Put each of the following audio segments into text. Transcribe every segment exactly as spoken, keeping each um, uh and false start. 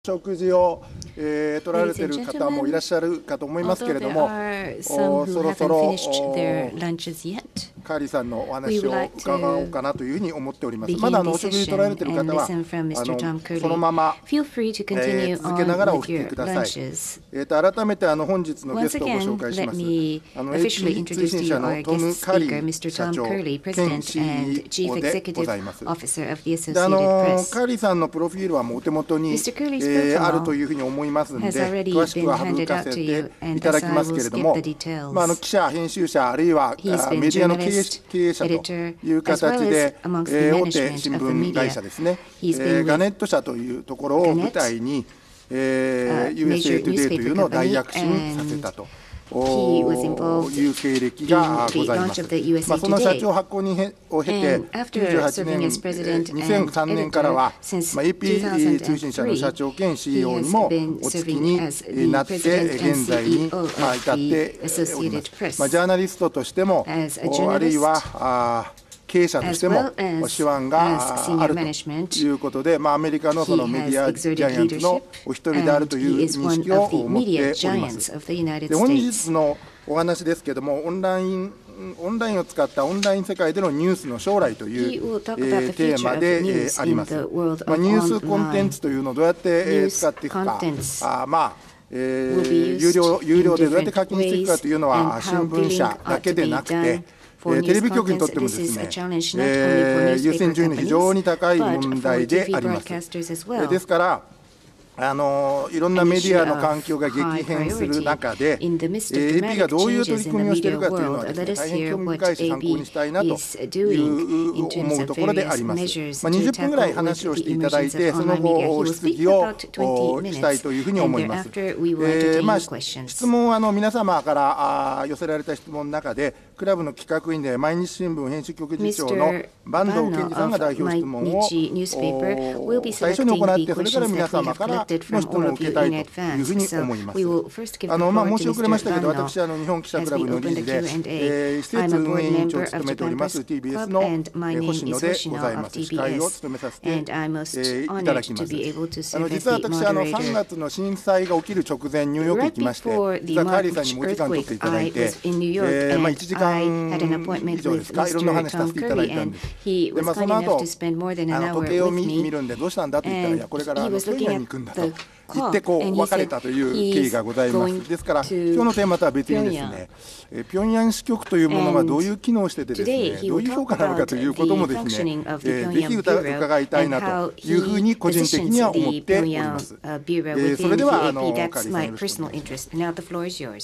食事を、えー、取られている方もいらっしゃるかと思いますけれども、そろそろカーリーさんのお話を伺おうかなというふうに思っております。まだあのお食事取られている方はあのそのまま、えー、続けながらお聞きください。えー、と改めてあの本日のゲストをご紹介します。あの エイチピー 通信社のトム・カーリー社長兼 シーイーオー でございます。であのカーリーさんのプロフィールはもうお手元に、えーえー、あるというふうに思いますので、詳しくは省かせていただきますけれども、まあ、あの記者、編集者、あるいはメディアの経営経営者という形で、えー、大手新聞会社ですね、えー、ガネット社というところを舞台に、えー、ユーエスエー トゥデイというのを大躍進させたと。いう経歴がございます。まあ、その社長発行人を経て、きゅうじゅうはちねん、にせんさんねんからは、まあ、エーピー 通信社の社長兼 シーイーオー にもお付きになって、現在にまあ至っております。まあ、ジャーナリストとしても、あるいはあ経営者としても手腕があるということで、まあ、アメリカのそのメディアジャイアンツのお一人であるという認識を持っております。で、本日のお話ですけれども、オンラインオンラインを使ったオンライン世界でのニュースの将来という、えー、テーマで、えー、あります。まあ、ニュースコンテンツというのをどうやって、えー、使っていくか、あまあえー、有料有料でどうやって課金していくかというのは新聞社だけでなくて、テレビ局にとってもですね、えー、優先順位の非常に高い問題であります。ですから、あのいろんなメディアの環境が激変する中で、エーピー がどういう取り組みをしているかというのはですね、大変興味深いし参考にしたいなという思うところであります。まあ、にじゅっぷんぐらい話をしていただいて、その後質疑をしたいというふうに思います。えーまあ、質問はあの皆様からあ寄せられた質問の中で、クラブの企画員で毎日新聞編集局次長の坂東健二さんが代表質問を最初に行って、それから皆様からの質問を受けたいというふうに思います。あの、まあ、申し遅れましたけど、私あの日本記者クラブの理事で、えー、施設運営委員長を務めております ティービーエス の、えー、星野でございます。司会を務めさせて、えー、いただきます。あの実は私あのさんがつの震災が起きる直前ニューヨーク行きまして、実はカーリーさんにもお時間取っていただいて、えーまあ、いちじかん以上ですか、いろんな話させていただいたんです。で、まあ、その後あの時計を 見, 見るんでどうしたんだって言ったら、いやこれからあのピョンヤンに行くんだと言ってこう別れたという経緯がございます。ですから今日のテーマとは別にですね、えピョンヤン支局というものがどういう機能をしててですね、どういう評価なのかということもですね、えー、ぜひ伺いたいなというふうに個人的には思っております。えー、それではあのカーリーさんよろしくお願いします。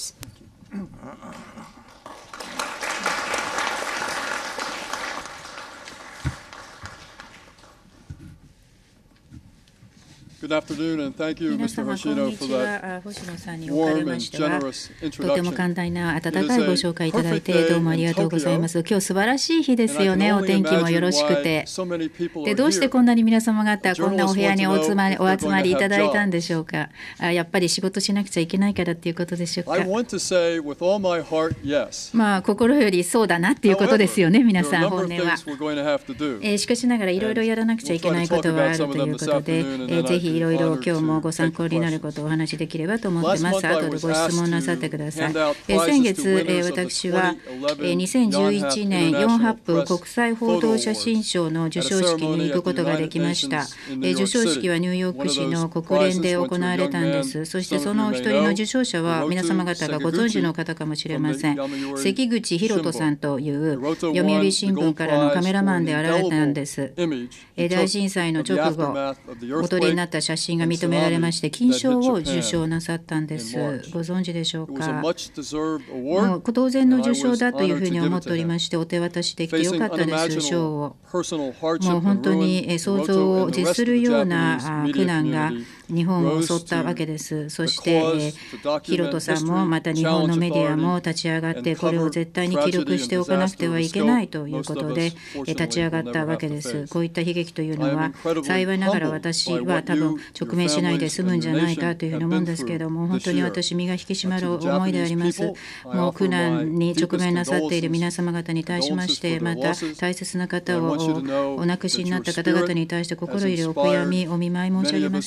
Good afternoon, and thank you, Mister Hoshino, for that warm and generous introduction. とても寛大な温かいご紹介いただいてどうもありがとうございます。今日素晴らしい日ですよね。お天気もよろしくて。で、どうしてこんなに皆様方こんなお部屋にお集まり、お集まりいただいたんでしょうか。あ、やっぱり仕事しなくちゃいけないからっていうことでしょうか。 I want to say with all my heart, yes. まあ心よりそうだなっていうことですよね。皆さん本音は。えー、しかしながらいろいろやらなくちゃいけないことはあるということで、えー、ぜひいろいろ今日もご参考になることをお話しできればと思ってます。後でご質問なさってください。え先月、え私は、えにせんじゅういちねんヨンハップ国際報道写真賞の授賞式に行くことができました。え授賞式はニューヨーク市の国連で行われたんです。そしてその一人の受賞者は皆様方がご存知の方かもしれません。関口博人さんという読売新聞からのカメラマンであられたんです。え大震災の直後、お撮りになった写真が認められまして金賞を受賞なさったんです。ご存知でしょうか。もう当然の受賞だというふうに思っておりまして、お手渡しできてよかったです。賞をもう本当に想像を絶するような苦難が日本を襲ったわけです。そして、ヒロトさんもまた日本のメディアも立ち上がってこれを絶対に記録しておかなくてはいけないということで立ち上がったわけです。こういった悲劇というのは幸いながら私は多分直面しないで済むんじゃないかというふうに思うんですけれども、本当に私身が引き締まる思いであります。もう苦難に直面なさっている皆様方に対しまして、また大切な方をお亡くしになった方々に対して心よりお悔やみお見舞い申し上げます。しかし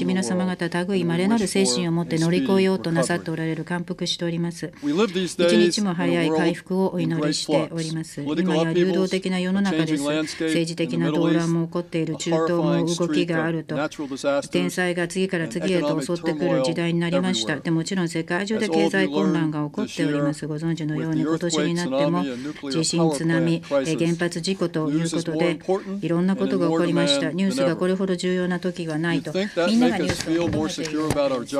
皆様方類まれなる精神を持って乗り越えようとなさっておられる感服しております。一日も早い回復をお祈りしております。今や流動的な世の中です。政治的な動乱も起こっている、中東も動きがあると、天災が次から次へと襲ってくる時代になりました。でもちろん世界中で経済混乱が起こっております。ご存知のように今年になっても地震、津波、原発事故ということでいろんなことが起こりました。ニュースがこれほど重要な時がないとみんながニュースを求めているわけです。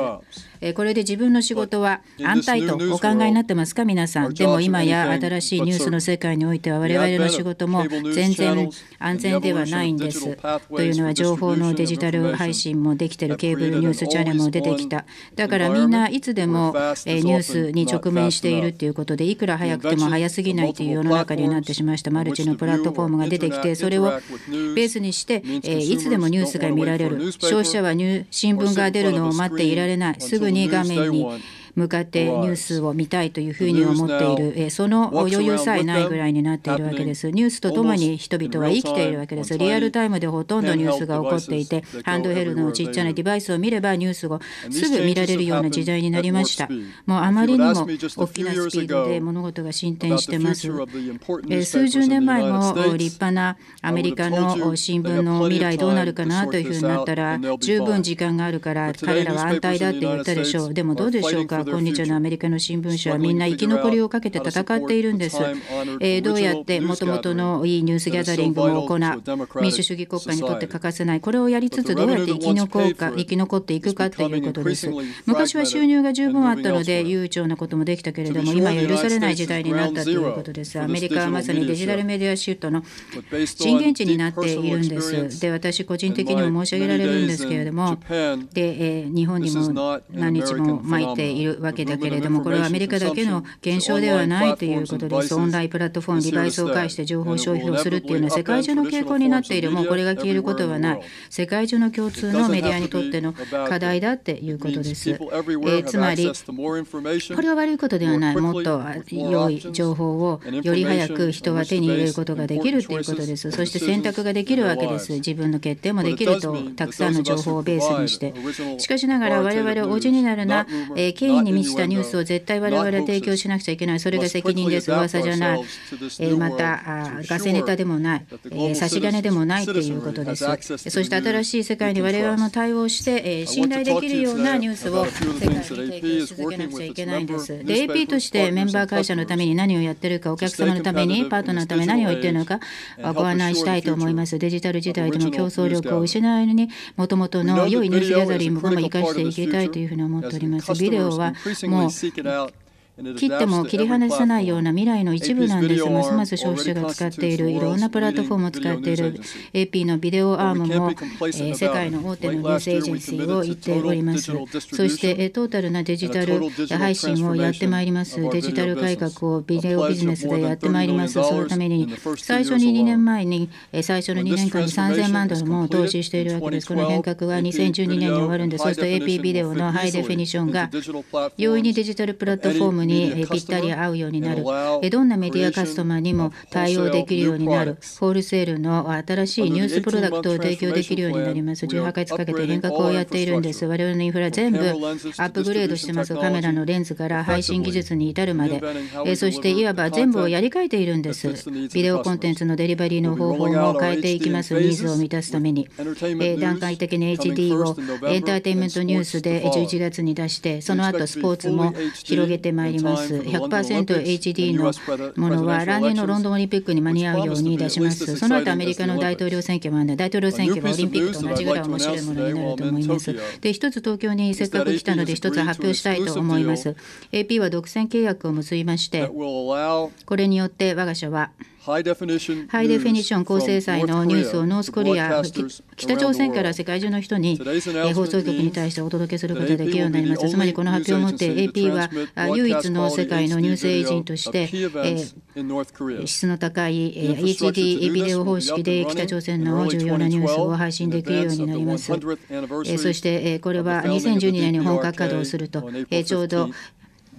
これで自分の仕事は安泰とお考えになってますか皆さん。でも今や新しいニュースの世界においては我々の仕事も全然安全ではないんです。というのは情報のデジタル配信もできている、ケーブルニュースチャンネルも出てきた。だからみんないつでもニュースに直面しているということで、いくら早くても早すぎないという世の中になってしました。マルチのプラットフォームが出てきて、それをベースにしていつでもニュースが見られる。消費者は新聞が出るのを待っていられない。すぐに画面に向かってニュースを見たいというふうに思っている、その余裕さえないぐらいになっているわけです。ニュースとともに人々は生きているわけです。リアルタイムでほとんどニュースが起こっていて、ハンドヘルのちっちゃなデバイスを見ればニュースをすぐ見られるような時代になりました。もうあまりにも大きなスピードで物事が進展しています。数十年前も立派なアメリカの新聞の未来どうなるかなというふうになったら、十分時間があるから彼らは安泰だって言ったでしょう。でもどうでしょうか。今日のアメリカの新聞社はみんな生き残りをかけて戦っているんです。えー、どうやってもともとのいいニュースギャザリングを行う、民主主義国家にとって欠かせない、これをやりつつどうやって生き残るか、生き残っていくかということです。昔は収入が十分あったので悠長なこともできたけれども、今や許されない時代になったということです。アメリカはまさにデジタルメディアシュートの震源地になっているんです。で、私個人的にも申し上げられるんですけれども、で、えー、日本にも何日も巻いているわけだけれども、これはアメリカだけの現象ではないということです。オンラインプラットフォーム、デバイスを介して情報消費をするというのは世界中の傾向になっている。もうこれが消えることはない。世界中の共通のメディアにとっての課題だっていうことです。えー、つまりこれは悪いことではない。もっと良い情報をより早く人は手に入れることができるということです。そして選択ができるわけです。自分の決定もできると、たくさんの情報をベースにして。しかしながら我々はオリジナルな、えー、権威に満ちたニュースを絶対我々は提供しなくちゃいけない。それが責任です。噂じゃない。えー、またガセネタでもない、えー、差し金でもないということです。そして新しい世界に我々も対応して、えー、信頼できるようなニュースを世界に提供し続けなくちゃいけないんです。で、エーピー としてメンバー会社のために何をやってるか、お客様のために、パートナーのために何を言っているのかご案内したいと思います。デジタル時代での競争力を失わずに、もともとの良いニュースギャザリングを生かしていきたいというふうに思っております。ビデオはもう切っても切り離せないような未来の一部なんです。ますます消費者が使っているいろんなプラットフォームを使っている エーピー のビデオアームも、えー、世界の大手のニュースエージェンシーを言っております。そして、えー、トータルなデジタル配信をやってまいります。デジタル改革をビデオビジネスでやってまいります。そのために最初ににねんまえに最初のにねんかんにさんぜんまんドルも投資しているわけです。この変革はにせんじゅうにねんに終わるんで、そうすると エーピー ビデオのハイデフィニッションが容易にデジタルプラットフォームにぴったり合うようになる。どんなメディアカスタマーにも対応できるようになる。ホールセールの新しいニュースプロダクトを提供できるようになります。じゅうはちがつかけて変革をやっているんです。我々のインフラ全部アップグレードしてます。カメラのレンズから配信技術に至るまで、そしていわば全部をやり替えているんです。ビデオコンテンツのデリバリーの方法も変えていきます。ニーズを満たすために段階的に エイチディー をエンターテインメントニュースでじゅういちがつに出して、その後スポーツも広げてまいります。ひゃくパーセント エイチディー のものは来年のロンドンオリンピックに間に合うように出します。その後アメリカの大統領選挙もあるので、大統領選挙はオリンピックと同じぐらい面白いものになると思います。で、一つ東京にせっかく来たので一つ発表したいと思います。 エーピー は独占契約を結びまして、これによって我が社はハイデフィニッション高精細のニュースをノースコリア、北朝鮮から世界中の人に放送局に対してお届けすることができるようになります。つまりこの発表をもって エーピー は唯一の世界のニュースエージェントとして、えー、質の高い エイチディー ビデオ方式で北朝鮮の重要なニュースを配信できるようになります。えー、そしてこれはにせんじゅうにねんに本格稼働すると、えー、ちょうど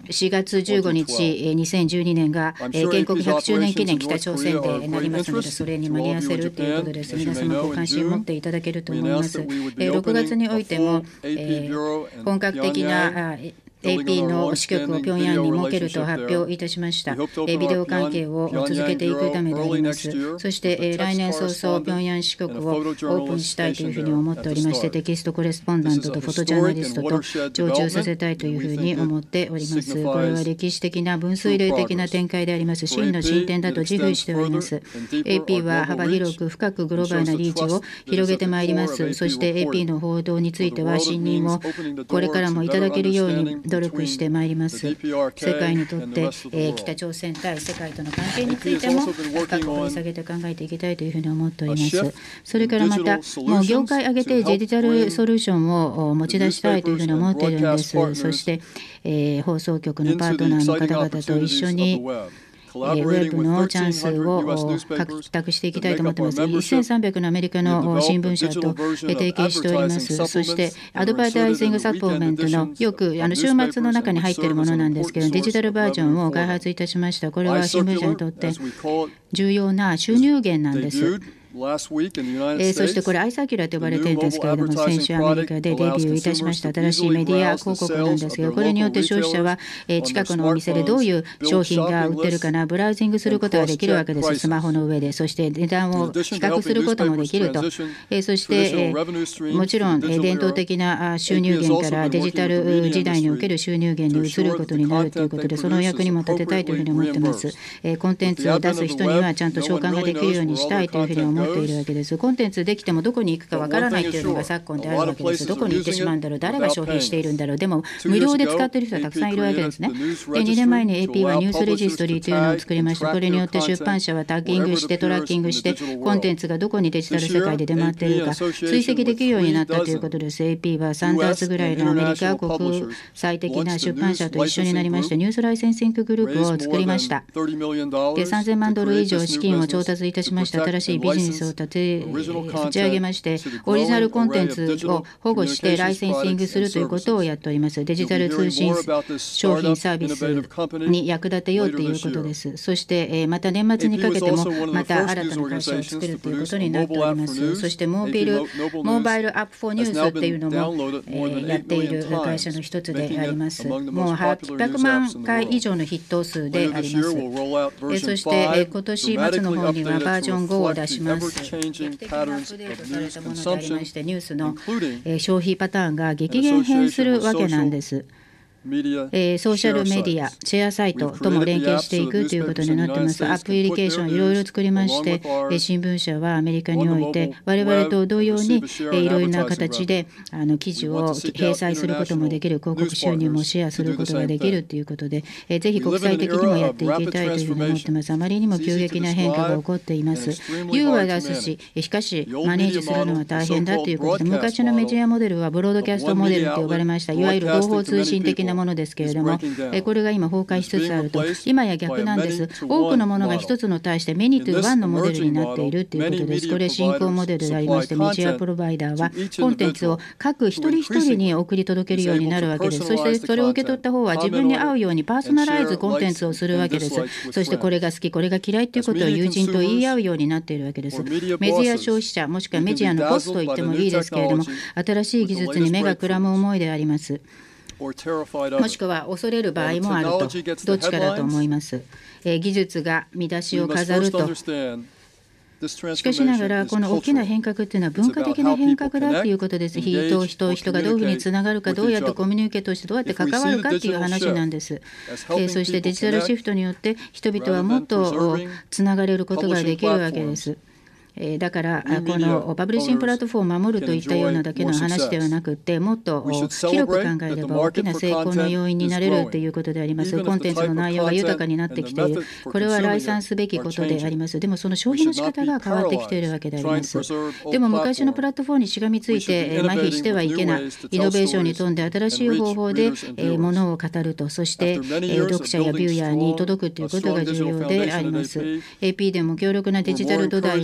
しがつじゅうごにち、にせんじゅうにねんが建国ひゃくしゅうねん記念北朝鮮でなりますので、それに間に合わせるということです。皆様ご関心を持っていただけると思います。ろくがつにおいても、えー、本格的なエーピー の支局を平壌に設けると発表いたしました。ビデオ関係を続けていくためであります。そして来年早々平壌支局をオープンしたいというふうに思っておりまして、テキストコレスポンダントとフォトジャーナリストと常駐させたいというふうに思っております。これは歴史的な分水嶺的な展開であります。真の進展だと自負しております。エーピー は幅広く深くグローバルなリーチを広げてまいります。そして エーピー の報道については信任をこれからもいただけるように努力してまいります。世界にとって、えー、北朝鮮対世界との関係についても深く掘り下げて考えていきたいというふうに思っております。それからまたもう業界挙げてデジタルソリューションを持ち出したいというふうに思っているんです。そして、えー、放送局のパートナーの方々と一緒にウェブのチャンスを獲得していきたいと思っています。せんさんびゃくのアメリカの新聞社と提携しております。そしてアドバイタイジングサプリメントのよくあの週末の中に入っているものなんですけど、デジタルバージョンを開発いたしました。これは新聞社にとって重要な収入源なんです。えー、そしてこれアイサーキュラーと呼ばれているんですけれども、先週アメリカでデビューいたしました新しいメディア広告なんですけど、これによって消費者は近くのお店でどういう商品が売ってるかなブラウジングすることができるわけです。スマホの上で、そして値段を比較することもできると。えー、そしてえー、もちろん伝統的な収入源からデジタル時代における収入源に移ることになるということで、その役にも立てたいというふうに思っています。えー、コンテンツを出す人にはちゃんと召喚ができるようにしたいというふうに思っているわけです。コンテンツできてもどこに行くかわからないというのが昨今であるわけです。どこに行ってしまうんだろう、誰が消費しているんだろう、でも無料で使っている人はたくさんいるわけですね。でにねんまえに エーピー はニュースレジストリーというのを作りました。これによって出版社はタッギングしてトラッキングしてコンテンツがどこにデジタル世界で出回っているか追跡できるようになったということです。 エーピー はサンダースぐらいのアメリカ国際的な出版社と一緒になりましてニュースライセンシンググループを作りました。でさんぜんまんドル以上資金を調達いたしまして、新しいビジネスを立て立ち上げまして、オリジナルコンテンツを保護してライセンシングするということをやっております。デジタル通信商品サービスに役立てようということです。そしてまた年末にかけてもまた新たな会社を作るということになっております。そしてモービルモーバイルアップフォーニュースっていうのも、えー、やっている会社の一つであります。もうはっぴゃくまんかい以上のヒット数であります。えそして今年末の方にはバージョンごを出します。劇的なアップデートされたものでありまして、ニュースの消費パターンが激減変するわけなんです。えー、ソーシャルメディア、シェアサイトとも連携していくということになっています。アプリケーションいろいろ作りまして、えー、新聞社はアメリカにおいて我々と同様に、えー、いろいろな形であの記事を掲載することもできる、広告収入もシェアすることができるということで、えー、ぜひ国際的にもやっていきたいというふうに思っています。あまりにも急激な変化が起こっています。ユーは出すし、しかしマネージするのは大変だということで、昔のメディアモデルはブロードキャストモデルと呼ばれました。いわゆる同胞通信的なものですけれども、これが今崩壊しつつあると。今や逆なんです。多くのものが一つの対してメニトゥワンのモデルになっているということです。これ新興モデルでありまして、メディアプロバイダーはコンテンツを各一人一人に送り届けるようになるわけです。そしてそれを受け取った方は自分に合うようにパーソナライズコンテンツをするわけです。そしてこれが好きこれが嫌いということを友人と言い合うようになっているわけです。メディア消費者もしくはメディアのボスと言ってもいいですけれども、新しい技術に目がくらむ思いであります。もしくは恐れる場合もあると、どっちかだと思います。えー、技術が見出しを飾ると。しかしながらこの大きな変革というのは文化的な変革だということです。人と人人がどういうふうにつながるか、どうやってコミュニケートしてどうやって関わるかという話なんです。えー、そしてデジタルシフトによって人々はもっとつながれることができるわけです。だからこのパブリッシングプラットフォームを守るといったようなだけの話ではなくて、もっと広く考えれば大きな成功の要因になれるということであります。コンテンツの内容が豊かになってきている。これは来賛すべきことであります。でもその消費の仕方が変わってきているわけであります。でも昔のプラットフォームにしがみついて麻痺してはいけない。イノベーションに富んで新しい方法でものを語ると、そして読者やビューヤーに届くということが重要であります。エーピー でも強力なデジタル土台をもう何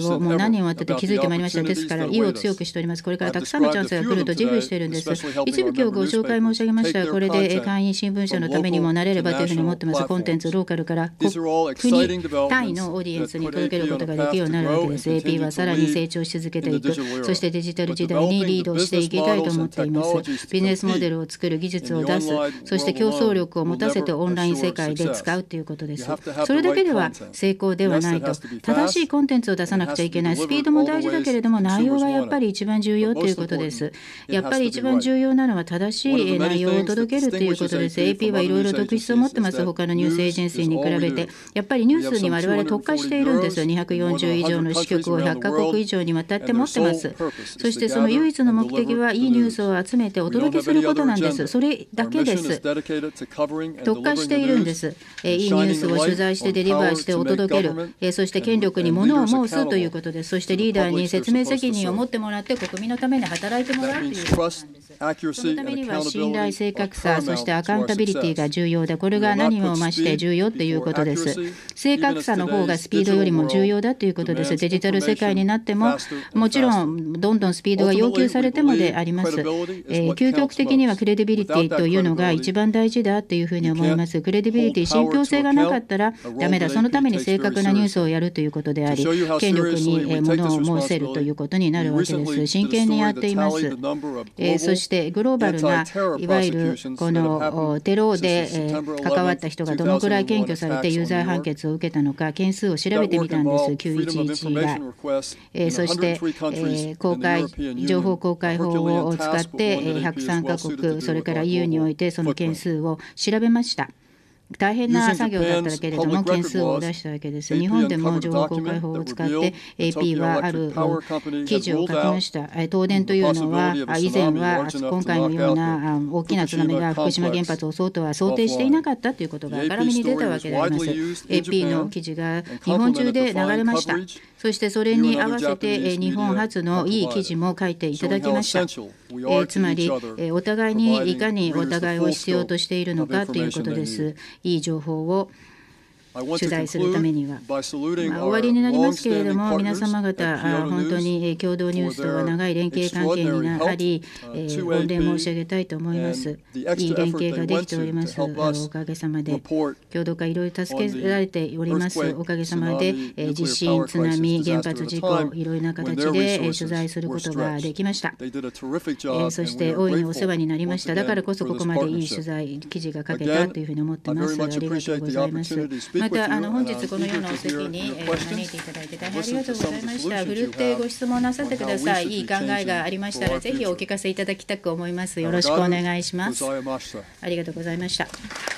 何年終わってて気づいてまいりました。ですから意を強くしております。これからたくさんのチャンスが来ると自負しているんです。一部今日ご紹介申し上げました。これで会員新聞社のためにもなれればというふうに思ってます。コンテンツローカルから国単位のオーディエンスに届けることができるようになるわけです。 エーピー はさらに成長し続けていく、そしてデジタル時代にリードしていきたいと思っています。ビジネスモデルを作る、技術を出す、そして競争力を持たせてオンライン世界で使うということです。それだけでは成功ではないと。正しいコンテンツを出さなくちゃいけない。スピードも大事だけれども内容がやっぱり一番重要ということです。やっぱり一番重要なのは正しい内容を届けるということです。 エーピー はいろいろ特質を持ってます。他のニュースエージェンシーに比べてやっぱりニュースに我々特化しているんです。にひゃくよんじゅう以上の支局をひゃっカ国以上にわたって持ってます。そしてその唯一の目的はいいニュースを集めてお届けすることなんです。それだけです。特化しているんです。いいニュースを取材してデリバーしてお届ける、そして権力に物を申すということです。そしてリーダーに説明責任を持ってもらって国民のために働いてもらうということなんです。そのためには信頼、正確さ、そしてアカウンタビリティが重要で、これが何を増して重要ということです。正確さの方がスピードよりも重要だということです。デジタル世界になってももちろんどんどんスピードが要求されてもであります。えー、究極的にはクレディビリティというのが一番大事だというふうに思います。クレディビリティ、信憑性がなかったらダメだ。そのために正確なニュースをやるということであり、権力に物を申せるということになるわけです。真剣にやっています。えー、そしてグローバルないわゆるこのテロで関わった人がどのくらい検挙されて有罪判決を受けたのか件数を調べてみたんです。きゅういちいちが、えー、そして、えー、公開情報公開法を使ってひゃくさんカ国、それから イーユー においてその件数を調べました。大変な作業だったけれども件数を出したわけです。日本でも情報公開法を使って エーピー はある記事を書きました。東電というのは以前は今回のような大きな津波が福島原発を襲うとは想定していなかったということが明るみに出たわけであります。 エーピー の記事が日本中で流れました。そしてそれに合わせて日本初のいい記事も書いていただきました。えー、つまりお互いにいかにお互いを必要としているのかということです。いい情報を取材するためには、まあ、終わりになりますけれども、皆様方本当に共同ニュースとは長い連携関係にあり、えー、御礼申し上げたいと思います。いい連携ができております。おかげさまで共同会いろいろ助けられております。おかげさまで、えー、地震、津波、原発事故、いろいろな形で、えー、取材することができました。えー、そして大いにお世話になりました。だからこそここまでいい取材記事が書けたというふうに思ってます。ありがとうございます。またあの本日このようなお席に招いていただいて大変ありがとうございました。ふるってご質問なさってください。いい考えがありましたらぜひお聞かせいただきたく思います。よろしくお願いします。ありがとうございました。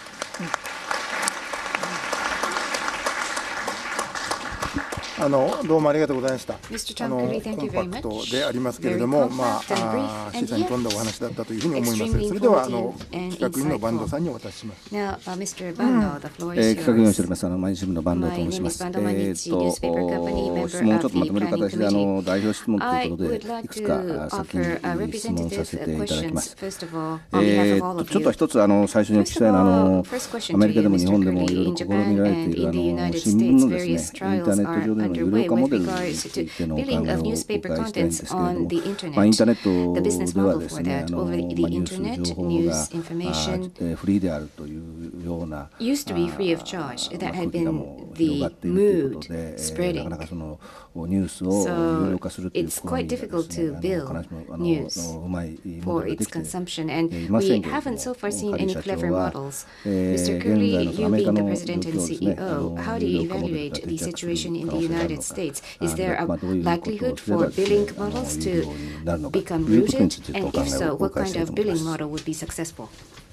あのどうもありがとうございました。あのコンパクトでありますけれども、まあ示唆に富んだお話だったというふうに思います。それではあの企画員の坂東さんにお渡しします。 えー、企画員をしておりますあの毎日新聞の坂東と申します。えー、と質問をちょっとまとめる形であの代表質問ということでいくつか先に質問させていただきます。えー、とちょっと一つあの最初にお聞きしたいのはあのアメリカでも日本でもいろいろ試みられているあの新聞のですねインターネット上での有料化モデルについてのお考えをお伺いしたいんですけれども、まあ、インターネットではですね、あのまあ、ニュース、情報がフリーであるというような空気がもう広がっているということで、えー、なかなかそのニュースを有料化するという試みがですね、必ずしもあのうまいモデルができていませんけれども、カリー社長は、えー、現在のアメリカの状況ですね、あの有料化モデルが定着する可能性があるのか、Is there a likelihood for billing models to become rooted? And if so, what kind of billing model would be successful?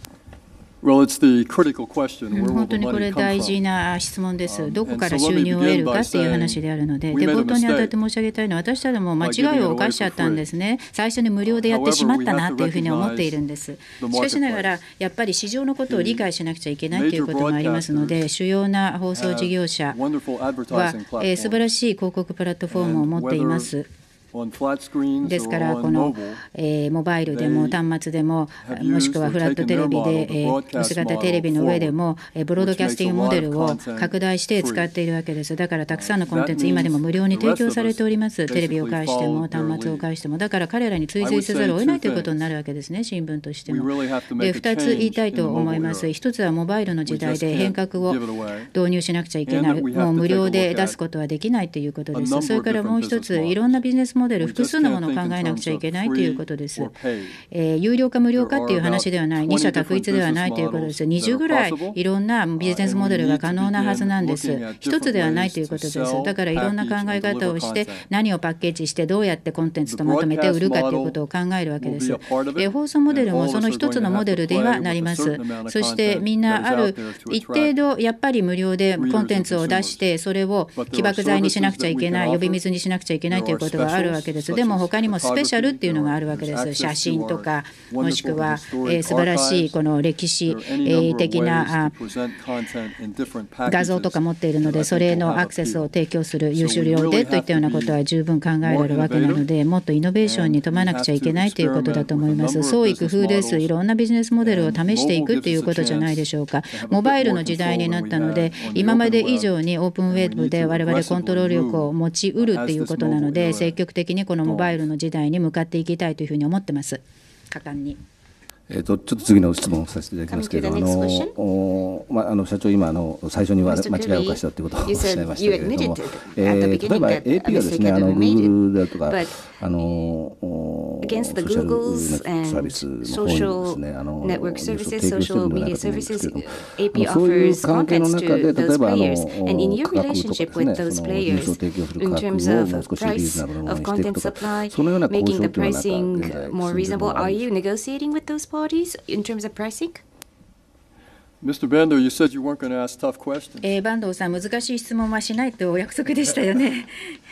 本当にこれ大事な質問です。どこから収入を得るかっていう話であるので、で冒頭にあたって申し上げたいのは、私たちも間違いを犯しちゃったんですね。最初に無料でやってしまったなというふうに思っているんです。しかしながらやっぱり市場のことを理解しなくちゃいけないということもありますので、主要な放送事業者は、えー、素晴らしい広告プラットフォームを持っています。 ですから、この、えー、モバイルでも端末でも、もしくはフラットテレビで、えー、薄型テレビの上でも、えー、ブロードキャスティングモデルを拡大して使っているわけです。だからたくさんのコンテンツ、今でも無料に提供されております。テレビを介しても、端末を介しても。だから彼らに追随せざるを得ないということになるわけですね、新聞としても。で、ふたつ言いたいと思います。ひとつはモバイルの時代で変革を導入しなくちゃいけない。もう無料で出すことはできないということです。それからもう一つ、いろんなビジネスモデル、複数のものを考えなくちゃいけないということです。えー、有料か無料かっていう話ではない、二者択一ではないということです。にじゅうぐらいいろんなビジネスモデルが可能なはずなんです。一つではないということです。だからいろんな考え方をして、何をパッケージしてどうやってコンテンツとまとめて売るかということを考えるわけです。えー、放送モデルもその一つのモデルではなります。そしてみんなある一定度やっぱり無料でコンテンツを出して、それを起爆剤にしなくちゃいけない、呼び水にしなくちゃいけないということがあるわけです。でも他にもスペシャルっていうのがあるわけです。写真とか、もしくは、えー、素晴らしいこの歴史的な画像とか持っているので、それのアクセスを提供する有料でといったようなことは十分考えられるわけなので、もっとイノベーションに富まなくちゃいけないということだと思います。創意工夫です。いろんなビジネスモデルを試していくということじゃないでしょうか。モバイルの時代になったので、今まで以上にオープンウェブで我々コントロール力を持ちうるということなので、積極的にこのモバイルの時代に向かっていきたいというふうに思ってます。果敢に。 えー、とちょっと次の質問をさせていただきますけれども、あの、まあ、あの社長、今あの最初には間違いを犯したということをおっしゃいましたけれども、えー、例えば エーピー はですね、あの Google だとか、あのソーシャルネットサービスの方にもですね、あのニュースを提供しているのではないかと思うんですけれども、そういう関係の中で、例えばあの価格とかですね、そのニュースを提供する価格をもう少しリーズナブルなものにしていくとか、そのような交渉というのはなんか現在進んでいるものがあるんですか。 Parties in terms of pricing? Mr. Bando, you said you weren't going to ask tough questions. えー、坂東さん、難しい質問はしないとお約束でしたよね。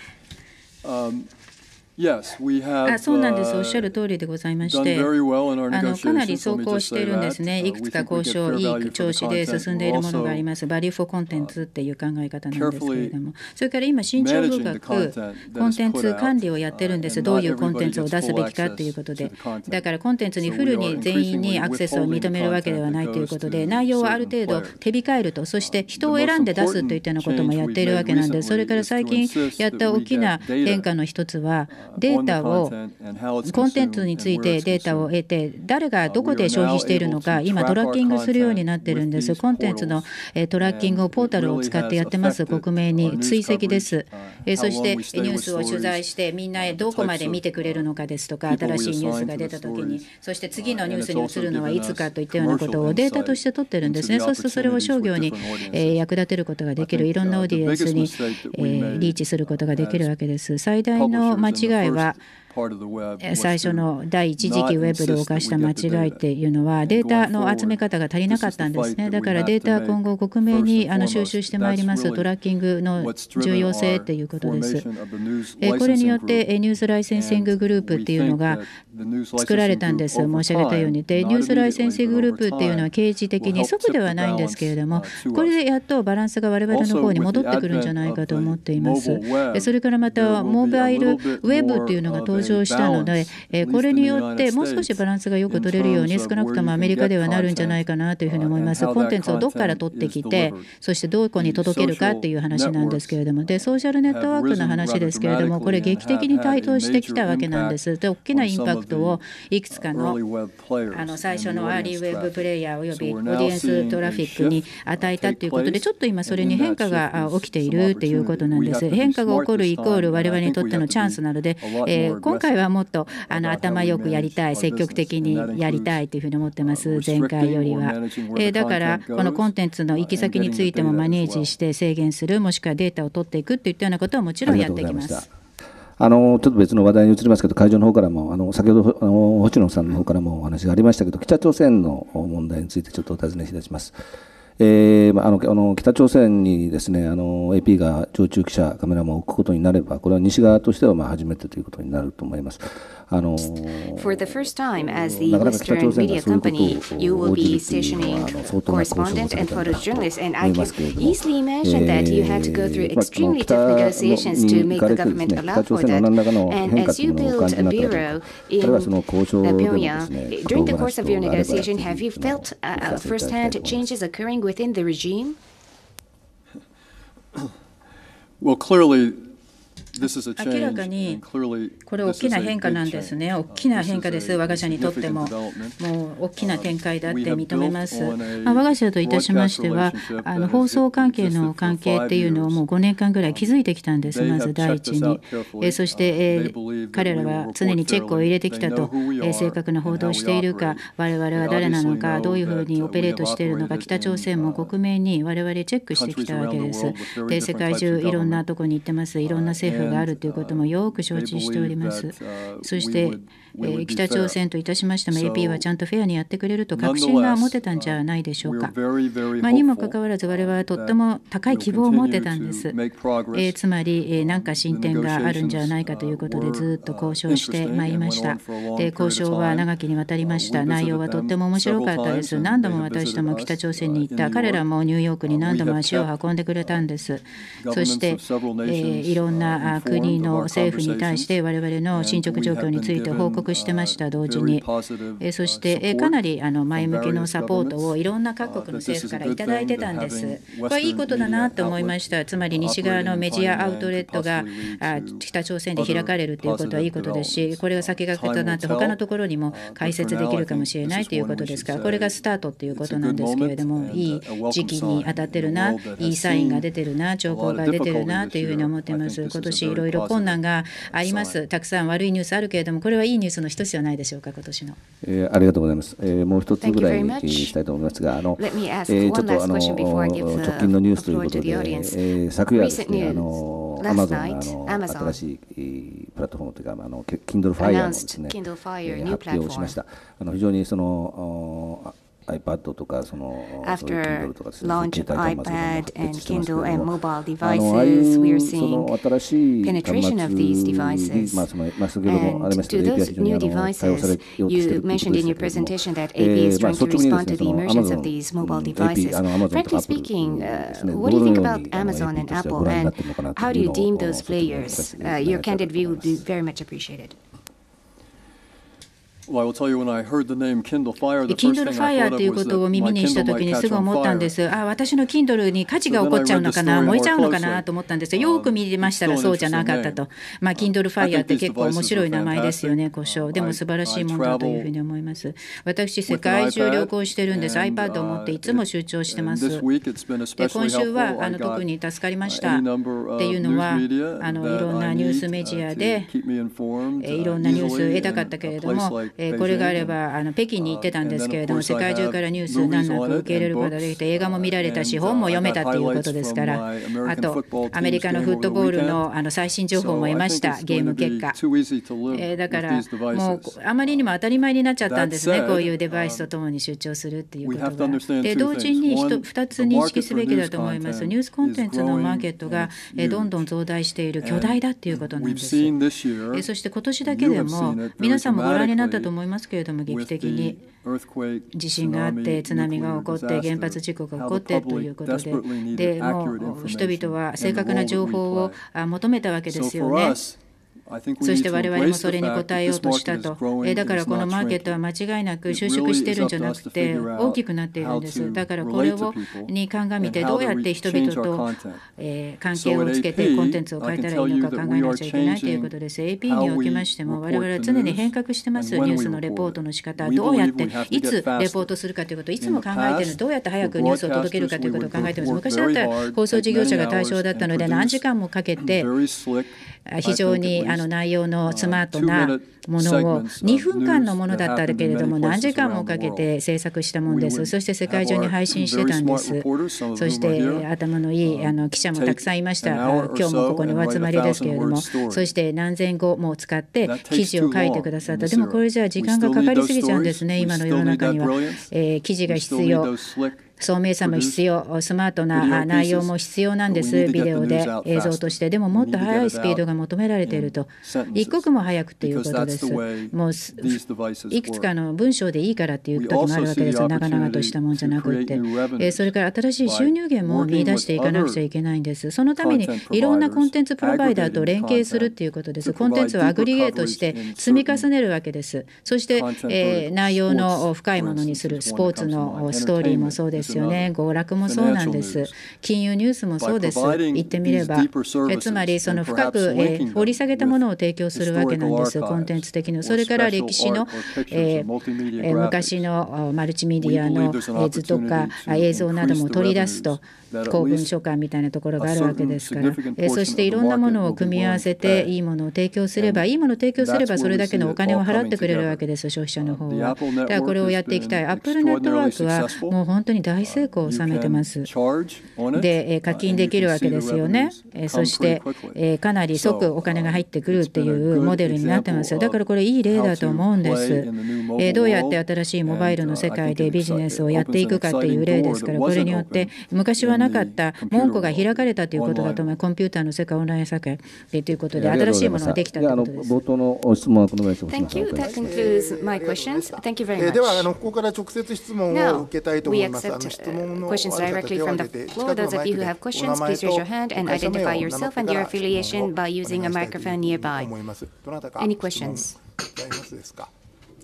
um, Yes, we have, あ、そうなんです。おっしゃる通りでございまして、あのかなり走行しているんですね。いくつか交渉、いい調子で進んでいるものがあります。バリューフォーコンテンツっていう考え方なんですけれども、それから今、慎重深くコンテンツ管理をやってるんです。どういうコンテンツを出すべきかということで、だからコンテンツにフルに全員にアクセスを認めるわけではないということで、内容をある程度手控えると、そして人を選んで出すといったようなこともやっているわけなんです。それから最近やった大きな変化の一つは、データをコンテンツについてデータを得て、誰がどこで消費しているのか、今トラッキングするようになっているんです。コンテンツのトラッキングをポータルを使ってやってます。克明に追跡です。そしてニュースを取材して、みんなどこまで見てくれるのかですとか、新しいニュースが出たときに、そして次のニュースに移るのはいつかといったようなことをデータとして取ってるんですね。そうするとそれを商業に役立てることができる、いろんなオーディエンスにリーチすることができるわけです。最大の間違いは、最初の第一次期ウェブで犯した間違いっていうのは、データの集め方が足りなかったんですね。だからデータは今後克明にあの収集してまいります。トラッキングの重要性っていうことです。これによってニュースライセンシンググループっていうのが作られたんです。申し上げたように。で、ニュースライセンシンググループっていうのは刑事的に即ではないんですけれども、これでやっとバランスが我々の方に戻ってくるんじゃないかと思っています。それからまたモバイルウェブっていうのが登場したので、これによってもう少しバランスがよく取れるように、少なくともアメリカではなるんじゃないかなというふうに思います。コンテンツをどこから取ってきて、そしてどこに届けるかっていう話なんですけれども、でソーシャルネットワークの話ですけれども、これ劇的に台頭してきたわけなんです。で、大きなインパクトをいくつかのあの最初のアーリーウェブプレイヤーおよびオーディエンストラフィックに与えたということで、ちょっと今それに変化が起きているっていうことなんです。変化が起こるイコール我々にとってのチャンスなので、えー、今回はもっとあの頭よくやりたい、積極的にやりたいというふうに思ってます。前回よりは、えー、だからこのコンテンツの行き先についてもマネージして制限する、もしくはデータを取っていくといったようなことはもちろんやっていきます。 あのちょっと別の話題に移りますけど、会場の方からもあの先ほどあの星野さんの方からもお話がありましたけど、北朝鮮の問題についてちょっとお尋ねいたします。 えーまあ、あのあの北朝鮮にですね、あの エーピー が常駐記者カメラマンを置くことになれば、これは西側としてはまあ初めてということになると思います。あの For the first time, as the Western media company, you will be stationing correspondent and photojournalists, and I can easily imagine that you had to go through extremely tough negotiations to make the government allow for that. And as you built a bureau in Pyongyang, during the course of your negotiation, have you felt uh, first-hand changes occurring within the regime? Well, clearly, 明らかにこれ大きな変化なんですね。大きな変化です。我が社にとってももう大きな展開だって認めます。まあ、我が社といたしましてはあの放送関係の関係っていうのをもうごねんかんぐらい築いてきたんです。まず第一に、えそして、えー、彼らは常にチェックを入れてきたと、えー、正確な報道をしているか、我々は誰なのか、どういうふうにオペレートしているのか、北朝鮮も克明に我々チェックしてきたわけです。で世界中いろんなところに行ってます。いろんな政府があるということもよく承知しております。そして、えー、北朝鮮といたしましても エーピー はちゃんとフェアにやってくれると確信が持てたんじゃないでしょうか。まあ、にもかかわらず我々はとっても高い希望を持ってたんです。えー、つまり、えー、何か進展があるんじゃないかということでずっと交渉してまいりました。で交渉は長きにわたりました。内容はとっても面白かったです。何度も私とも北朝鮮に行った。彼らもニューヨークに何度も足を運んでくれたんです。そして、えー、いろんな国の政府に対して我々の進捗状況について報告してました。同時に、えそしてかなりあの前向きのサポートをいろんな各国の政府からいただいてたんです。これはいいことだなと思いました。つまり西側のメディアアウトレットが北朝鮮で開かれるということはいいことですし、これが先駆けとなって他のところにも開設できるかもしれないということですから、これがスタートということなんですけれども、いい時期に当たってるな、いいサインが出てるな、兆候が出てるなというふうに思っています。今年いろいろ困難があります。たくさん悪いニュースあるけれども、これはいいニュースの一つじゃないでしょうか、今年の。 えー、ありがとうございます。えー、もう一つぐらいにしたいと思いますが、あの、えー、ちょっとあの直近のニュースということで、えー、昨夜ですね、あのアマゾンがあの新しいプラットフォームというか、あの Kindle Fire のですね、えー、発表をしました。あの非常にそのiPad とかその After launch of iPad and Kindle and mobile devices, we are seeing penetration of these devices. And to those new devices, you mentioned in your presentation that A P is trying to respond to the emergence of these mobile devices. Frankly speaking, uh, what do you think about Amazon and Apple, and how do you deem those players? Uh, your candid view would be very much appreciated. Kindle Fire ということを耳にしたときにすぐ思ったんです。あ、私の Kindle に火事が起こっちゃうのかな、燃えちゃうのかなと思ったんですよ。よく見ましたらそうじゃなかったと。まあ、Kindle Fire って結構面白い名前ですよね、故障。でも素晴らしいものだというふうに思います。私、世界中旅行してるんです。iPad を持っていつも集中してます。で今週はあの特に助かりました。っていうのは、あのいろんなニュースメディアでいろんなニュースを得たかったけれども、えー、これがあればあの北京に行ってたんですけれども、世界中からニュース難なく受け入れることができて、映画も見られたし本も読めたということですから、あとアメリカのフットボールのあの最新情報も得ました。ゲーム結果、えー、だからもうあまりにも当たり前になっちゃったんですね、こういうデバイスとともに出張するっていうことが。で同時にふたつ認識すべきだと思います。ニュースコンテンツのマーケットがどんどん増大している、巨大だっていうことなんです。えそして今年だけでも皆さんもご覧になったと思いますけれども、劇的に地震があって津波が起こって原発事故が起こってということで、でもう人々は正確な情報を求めたわけですよね。そして我々もそれに応えようとしたと。だからこのマーケットは間違いなく収縮しているんじゃなくて大きくなっているんです。だからこれをに鑑みてどうやって人々と関係をつけてコンテンツを変えたらいいのか考えなきゃいけないということです。 エーピー におきましても我々は常に変革してます。ニュースのレポートの仕方、どうやっていつレポートするかということをいつも考えている。どうやって早くニュースを届けるかということを考えています。昔だったら放送事業者が対象だったので何時間もかけて非常にあの内容のスマートなものをにふんかんのものだったけれども何時間もかけて制作したものです。そして世界中に配信してたんです。そして頭のいいあの記者もたくさんいました。今日もここにお集まりですけれども、そして何千語も使って記事を書いてくださった。でもこれじゃあ時間がかかりすぎちゃうんですね。今の世の中には、えー、記事が必要。 聡明さも必要、スマートな内容も必要なんです、ビデオで映像として。でももっと速いスピードが求められていると、一刻も早くということです。もういくつかの文章でいいからっていう時もあるわけですよ、長々としたもんじゃなくて。えそれから新しい収入源も見出していかなくちゃいけないんです。そのためにいろんなコンテンツプロバイダーと連携するっていうことです。コンテンツをアグリゲートして積み重ねるわけです。そして、えー、内容の深いものにする。スポーツのストーリーもそうですよね。娯楽もそうなんです。金融ニュースもそうです。言ってみれば、えつまりその深く、えー、掘り下げたものを提供するわけなんです。コンテンツ的に。それから歴史の、えー、昔のマルチメディアの図とか映像なども取り出すと、公文書館みたいなところがあるわけですから、えそしていろんなものを組み合わせていいものを提供すれば、いいものを提供すればそれだけのお金を払ってくれるわけです、消費者の方は。だからこれをやっていきたい。アップルネットワークはもう本当に大成功を収めてます。で、課金できるわけですよね。そしてかなり即お金が入ってくるっていうモデルになってますよ。だからこれいい例だと思うんです。どうやって新しいモバイルの世界でビジネスをやっていくかっていう例ですから、これによって昔はなかった門戸が開かれたということだと思います。コンピューターの世界、オンライン社会ということで新しいものができたということです。 冒頭の質問はこのぐらいにしておきます。 Thank you. That concludes my questions. Thank you very much. ではあのここから直接質問を受けたいと思います。あの質問の questions directly from the floor. Those of you who have questions, please raise your hand and identify yourself and your affiliation by using a microphone nearby. Any questions? ありますですか。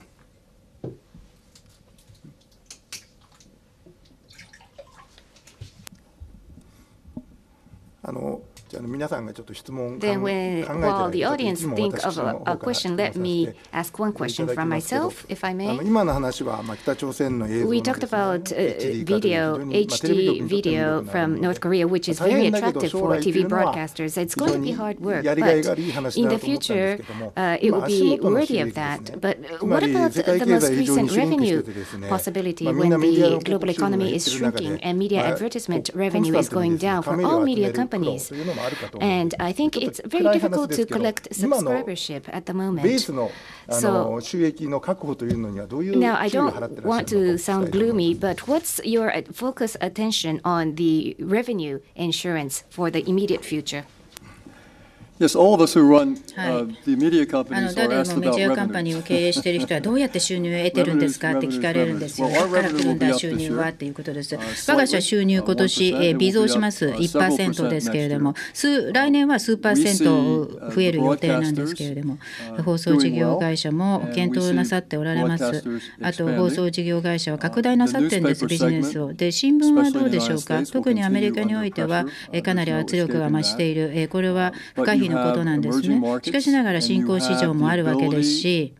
あのじゃあ皆さんがちょっと質問を考えていただいて、 while the audience think of a, a question, let me ask one question from myself, if I may. 今の話はまあ北朝鮮の映像の We talked about uh, video, H D video from North Korea, which is very attractive for T V broadcasters. It's going to be hard work, but in the future, uh, it will be worthy of that. But what about the most recent revenue possibility when the global economy is shrinking and media advertisement revenue is going down for all media companies? And I think it's very difficult to collect subscribership at the moment. So now I don't want to sound gloomy, but what's your focus attention on the revenue insurance for the immediate future? Yes, all of us who run uh, the media あの companies 誰 are で asked もメ about ディアカンパニーを revenues. 経営している人はどうやって収入を得てるんですかって聞かれるんですよ。どこから来るんだ収入はっていうことです。我が社収入今年えー微増します いちパーセント ですけれども、数来年は数パーセント増える予定なんですけれども、放送事業会社も検討なさっておられます。あと放送事業会社は拡大なさってるんです、ビジネスを。で新聞はどうでしょうか。特にアメリカにおいてはえーかなり圧力が増している、えーこれは不可避のことなんですね。しかしながら新興市場もあるわけですし、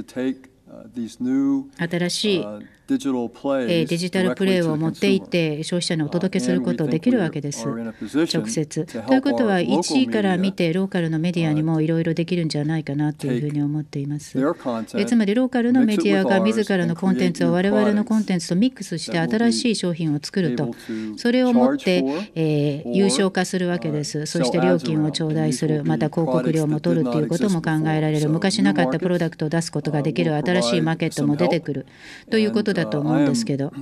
新しいデジタルプレイを持っていって消費者にお届けすることをできるわけです、直接。ということは、いちいから見てローカルのメディアにもいろいろできるんじゃないかなというふうに思っています。つまり、ローカルのメディアが自らのコンテンツを我々のコンテンツとミックスして新しい商品を作ると、それをもって、えー、有償化するわけです。そして料金を頂戴する、また広告料も取るということも考えられる。昔なかったプロダクトを出すことができる新しいマーケットも出てくるということだと思うんですけど。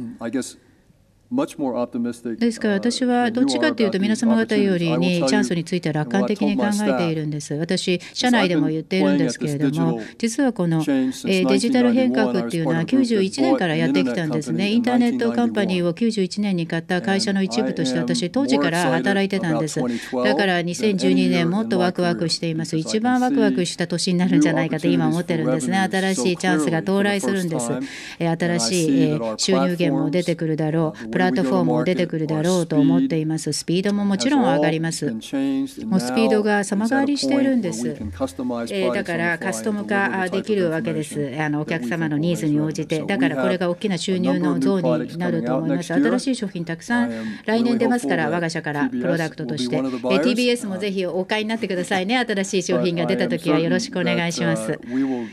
ですから私はどっちかというと皆様方よりにチャンスについては楽観的に考えているんです。私社内でも言っているんですけれども、実はこのデジタル変革っていうのはきゅうじゅういちねんからやってきたんですね。インターネットカンパニーをきゅうじゅういちねんに買った会社の一部として私当時から働いてたんです。だからにせんじゅうにねんもっとワクワクしています。一番ワクワクした年になるんじゃないかと今思ってるんですね。新しいチャンスが到来するんです。新しい収入源も出てくるだろう。プラットフォームも出てくるだろうと思っています。スピードももちろん上がります。もうスピードが様変わりしているんです。えー、だからカスタム化できるわけです。あのお客様のニーズに応じて。だからこれが大きな収入の増になると思います。新しい商品たくさん来年出ますから、我が社からプロダクトとして。えー、ティービーエス もぜひお買いになってくださいね。新しい商品が出たときはよろしくお願いします。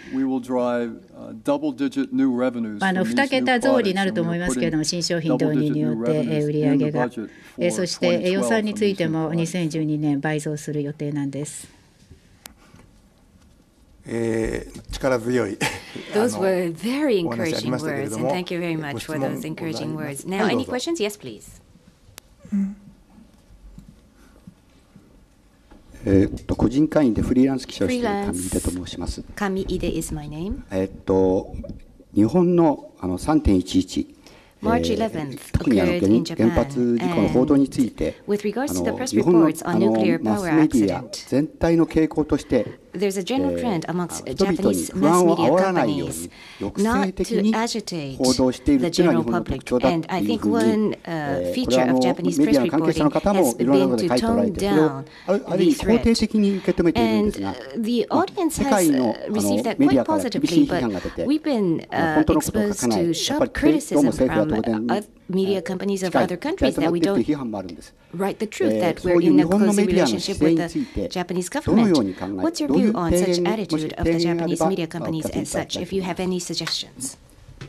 あのに桁増になると思いますけれども、新商品導入によって売上が、そして予算についてもにせんじゅうにねん倍増する予定なんです。 えー、力強い Those were very encouraging words, and thank you very much for those encouraging words. Now, any questions? Yes, please. えっと個人会員でフリーランス記者をしている上出と申します。 上出 is my name. えっと日本のあの さんてんいちいち March eleventh 特にあの occurred 原 in 原発 Japan, 事故の報道について、 with regards あ to the の press 日本の reports あ on の nuclear マス power メディア accident, 全体の傾向として、 there's a general え trend ー amongst 人々に Japanese 不 mass 安を media 煽らないよう companies に抑 not 制的 to に agitate 報道している the というのが general 日本の特 public. 徴だ And と I いう think ふうに、 one え uh, ーこれは feature あ of の Japanese メディ press アの関係者 reporting の方 has もいろんなとこ been ろで to 書いておられ tone て、それを down あるある意 the 味肯定 threat. 的に受け止めているん And ですが、 uh, the まあ audience 世 has 界の uh, あの received that メディ quite アから厳しい positively, 批判 but が出て、 we've been あの uh, 本当のことを書か exposed ない、 to やっぱ sharp りどうも criticism 政府は from 当然 uh, media companies of 近い other 近い countries と that 思っ we ているという don't 批判もあるんです。 write the truth えー that そ we're ういう in 日 a 本の close メディアの relationship 姿勢 with につい the て Japanese どのよう government. に考え、 What's your どうい view う on 提 such 言、も attitude し of 提 the 言があれ Japanese ば、 media お companies 聞かせ as いただき such, たい if と you 思い have ます。 any suggestions?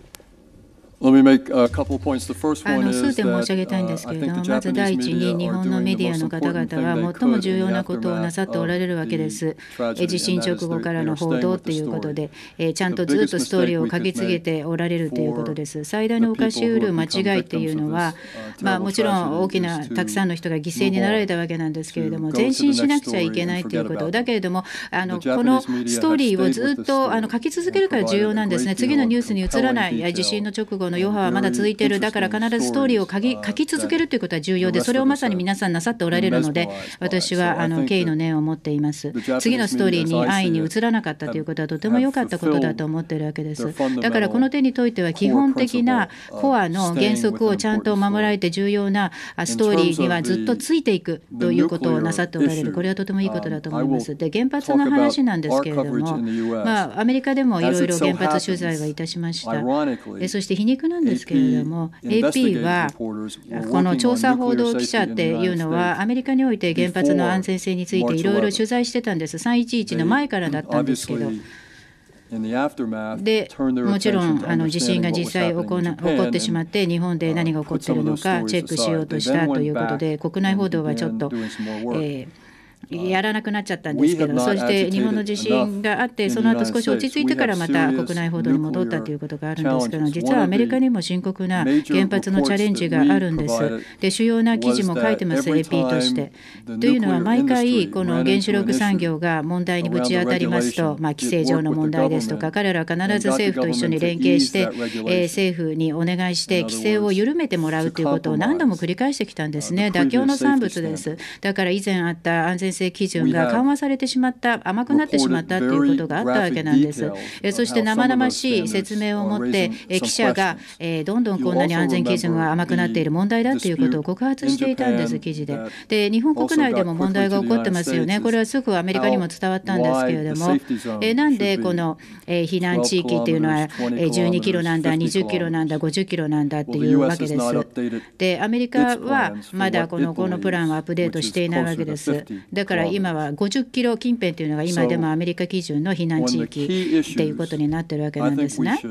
Let me make a couple of points. The first あ one の is 数点申 that し上げたいんで uh, す I けれ think ど the も、まず Japanese 第一 media に日 are 本の doing メ the ディア most の方 important 々 thing は they 最も could 重 in 要 the なことをなさ aftermath っておられるわ of けで the す。え tragedy, 地 and 震 that 直 is 後 they, から they の are 報 staying 道 with と the いうこと story. で、えちゃん The とずっ biggest とストーリ mistake ーを we 書き could 続けておられる make ということ for です。最大 the の犯し people う who る have 間 become 違いっていう victims の of は、 this uh, まあ、も terrible ちろん大 tragedy きな is たくさん to の人が犠牲に move なられ on, たわけなんですけれど to も、 go 前 to 進 the しな next くちゃい story けな and いという forget こと about だ them. けれども、あ The のこの Japanese ス media トー have リーを stayed ず with っ the とあの story 書き続け and るから重 provided 要 a なんですね。 great 次 deal の of ニュースに移ら compelling ない、地震 detail の直後の and 余波はまだ very 続いている。だから interesting 必ずストーリーを stories 書き uh, 書き続 that けるということは重 the 要で、そ rest れを of ま us さに have 皆さんなさっておら been れるので、 mesmerized by. 私 So はあ I の think 敬意の that 念を持っています。 the 次の Japanese ストーリー media, as に I 安易 see に it, 移らなかったという have, ことはとても have 良かったことだ fulfilled と思っているわけで their す。だからこの fundamental 点においては基 core 本的な principle コ of アの原 staying 則 with を an ちゃんと important 守られ story. て重要なス In トーリ terms ーには of ずっと the, ついていく the ということをな nuclear さっておられる。これ issue, はとてもいいことだと um, 思 I いま will す。で、原発 talk の about 話なんです our けれど coverage も、 in the U S. まあ、アメリカでもい As ろい it ろ so 原発取材 happens, はいたしました。 ironically, えそして皮肉なんですけれども、エーピー は investigative reporters were この working 調 on 査報 nuclear 道記者 safety っ in て the いう United のは、 States アメリカにおいて原発の before 安全性についてい March ろいろ eleventh. 取材してたんです。さんいちいちの They 前からだったんですけど。 obviously, in the aftermath, で turned their もちろ attention ん to あの地震 understanding が what 実 was 際起 happening こ in な起こっ Japan てしまっ and て、日本で何が起こっているのかチェックしようとしたということで、国内報道はちょっと、えーやらなくなっちゃったんですけど、そして日本の地震があって、その後少し落ち着いてからまた国内報道に戻ったということがあるんですけど、実はアメリカにも深刻な原発のチャレンジがあるんです。で、主要な記事も書いてます、エーピー として。というのは、毎回この原子力産業が問題にぶち当たりますと、まあ、規制上の問題ですとか、彼らは必ず政府と一緒に連携して、えー、政府にお願いして規制を緩めてもらうということを何度も繰り返してきたんですね。妥協の産物です。だから以前あった安全性基準が緩和されてしまった、甘くなってしまったということがあったわけなんです。そして生々しい説明を持って記者がどんどんこんなに安全基準が甘くなっている問題だということを告発していたんです、記事で。で、日本国内でも問題が起こってますよね。これはすぐアメリカにも伝わったんですけれども、なんでこの避難地域というのはじゅうにキロなんだ、にじゅっキロなんだ、ごじゅっキロなんだっていうわけです。で、アメリカはまだこのこのプランをアップデートしていないわけです。だから今はごじゅっキロ近辺というのが今でもアメリカ基準の避難地域ということになっているわけなんですね。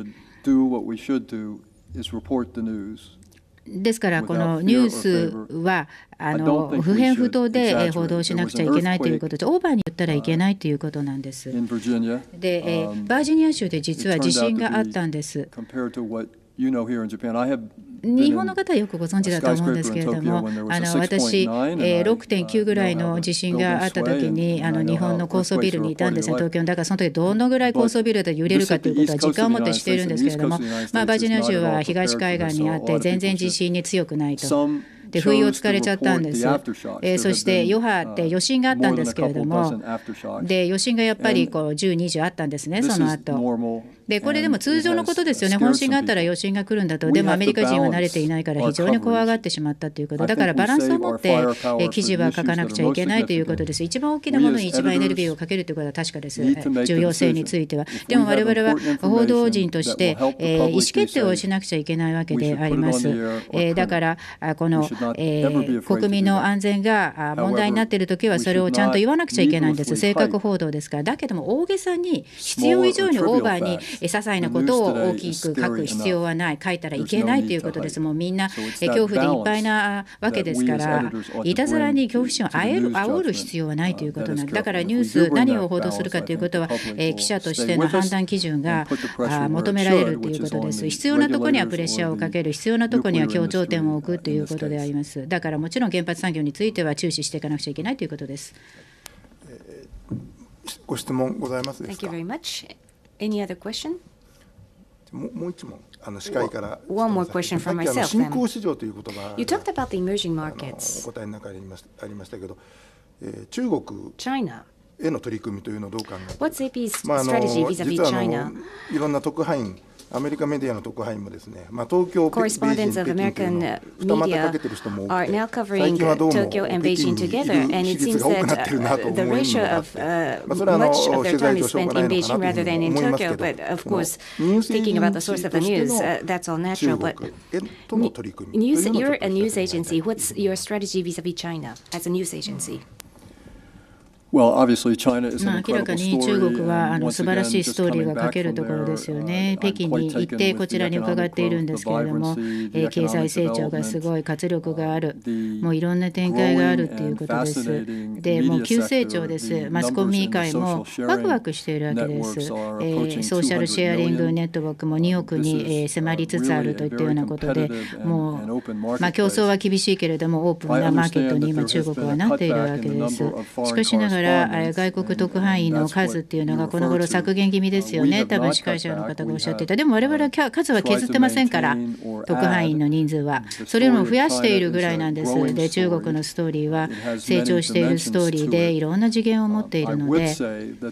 ですからこのニュースはあの不偏不当で報道しなくちゃいけないということで、オーバーに言ったらいけないということなんです。で、バージニア州で実は地震があったんです。日本の方はよくご存知だと思うんですけれども、あの私、ろくてんきゅうぐらいの地震があったときに、あの日本の高層ビルにいたんですね、東京の。だからその時どのぐらい高層ビルで揺れるかということは実感を持ってしているんですけれども、まあ、バージニア州は東海岸にあって、全然地震に強くないと。で不意をつかれちゃったんです。えー、そして余波って余震があったんですけれども、で余震がやっぱりこうじゅう、にじゅうあったんですね、その後。でこれでも通常のことですよね。本震があったら余震が来るんだと。でもアメリカ人は慣れていないから非常に怖がってしまったということ。だからバランスを持って記事は書かなくちゃいけないということです。一番大きなものに一番エネルギーをかけるということは確かです。重要性については。でも我々は報道陣として意思決定をしなくちゃいけないわけであります。だからこの国民の安全が問題になっているときはそれをちゃんと言わなくちゃいけないんです。正確報道ですから。だけども大げさに必要以上にオーバーに些細なことを大きく書く必要はない、書いたらいけないということです。もうみんな恐怖でいっぱいなわけですから、いたずらに恐怖心をあえる煽る必要はないということなんです。だからニュース、何を報道するかということは、えー、記者としての判断基準が求められるということです。必要なところにはプレッシャーをかける、必要なところには強調点を置くということであります。だからもちろん原発産業については注視していかなくちゃいけないということです。 ご質問ございますですか。 Thank you very much. Any other question? もう一問、あの司会から。 One more question from myself. 新興市場という言葉が You talked about the emerging markets. お答えの中にありましたけど、えー、中国 China. への取り組みというのをどう考えていますか。 What's エーピー strategy vis-a-vis China? いろんな特派員、アメリカメディアの特派員もですね、まあ、東京、北京、北京というのを二股かけてる人も多くて、最近はどうも北京にいる比率が多くなってるなと思いのがあって、まあ、それはあの取材上しょうがないのかなというふうに思いますけど、ニュースエージェンシーとしての中国へとの取り組みというのを You're a news agency. What's your strategy vis-a-vis China as a news agency? Well, obviously China is ま an あ明らか incredible に中 story, 国はあ and の once 素晴ら again, しいス just トーリー coming が書 back ける from ところ there, ですよ uh, ね。 北 I'm 京 quite に行っ taken て with こ the ちらに伺 economic っているんで growth, す the けれども、 vibrancy, え the ー経済 economic 成長がす development, ごい、活力がある、 the もういろんな展開があるという growing こと and です。 fascinating でもう media 急成長 sector, です。 the マスコ numbers ミ in the 界も social ワク sharing ワクしているわけです。 networks are えー approaching ソーシャルシェアリング two00 ネットワークもにおく million. に This えー is 迫りつつあ really る a といったよう very なことで、 competitive も and, and う open まあ競争 marketplace. は厳しいけれどもオープンなマーケットに今中国はなっているわけです。しかしながらえー外国特派員の数っていうのがこの頃削減気味ですよね。多分司会者の方がおっしゃっていた。でも我々は数は削ってませんから、特派員の人数はそれよりも増やしているぐらいなんです。で中国のストーリーは成長しているストーリーでいろんな次元を持っているので、で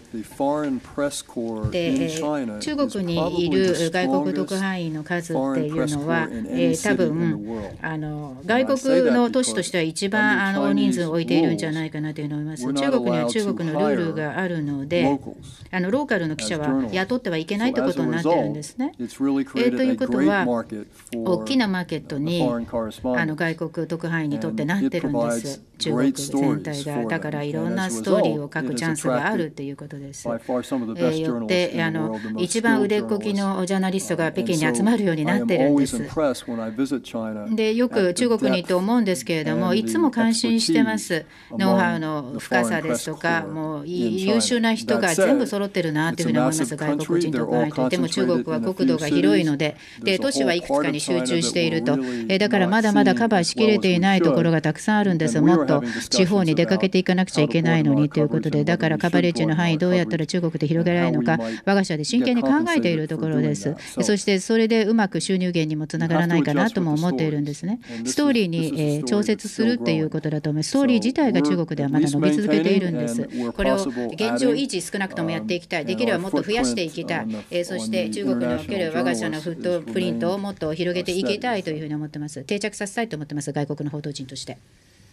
中国にいる外国特派員の数っていうのは、えー、多分あの外国の都市としては一番あの大人数を置いているんじゃないかなというのを思います。中国には中国のルールがあるので、あのローカルの記者は雇ってはいけないということになっているんですね。えー、ということは大きなマーケットにあの外国特派員にとってなってるんです。中国全体が。だからいろんなストーリーを書くチャンスがあるということです。えー、よってあの一番腕っこきのジャーナリストが北京に集まるようになってるんです。でよく中国に行って思うんですけれども、いつも感心してます。ノウハウの深さですとか、もう優秀な人が全部揃ってるなというふうに思います。外国人特派員といっても中国は国土が広いので、で都市はいくつかに集中していると、えだからまだまだカバーしきれていないところがたくさんあるんです。もっと地方に出かけていかなくちゃいけないのにということで、だからカバレッジの範囲どうやったら中国で広げられるのか、我が社で真剣に考えているところです。そしてそれでうまく収入源にもつながらないかなとも思っているんですね。ストーリーに、えー、調節するっていうことだと思います。ストーリー自体が中国ではまだ伸び続けているんです。これを現状維持少なくともやっていきたい。できればもっと増やしていきたい。えー、そして中国における我が社のフットプリントをもっと広げていきたいというふうに思ってます。定着させたいと思ってます。外国の報道陣として。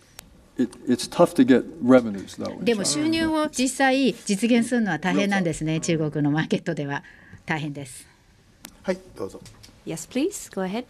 でも収入を実際実現するのは大変なんですね。中国のマーケットでは大変です。 はい、どうぞ。 Yes, please. Go ahead.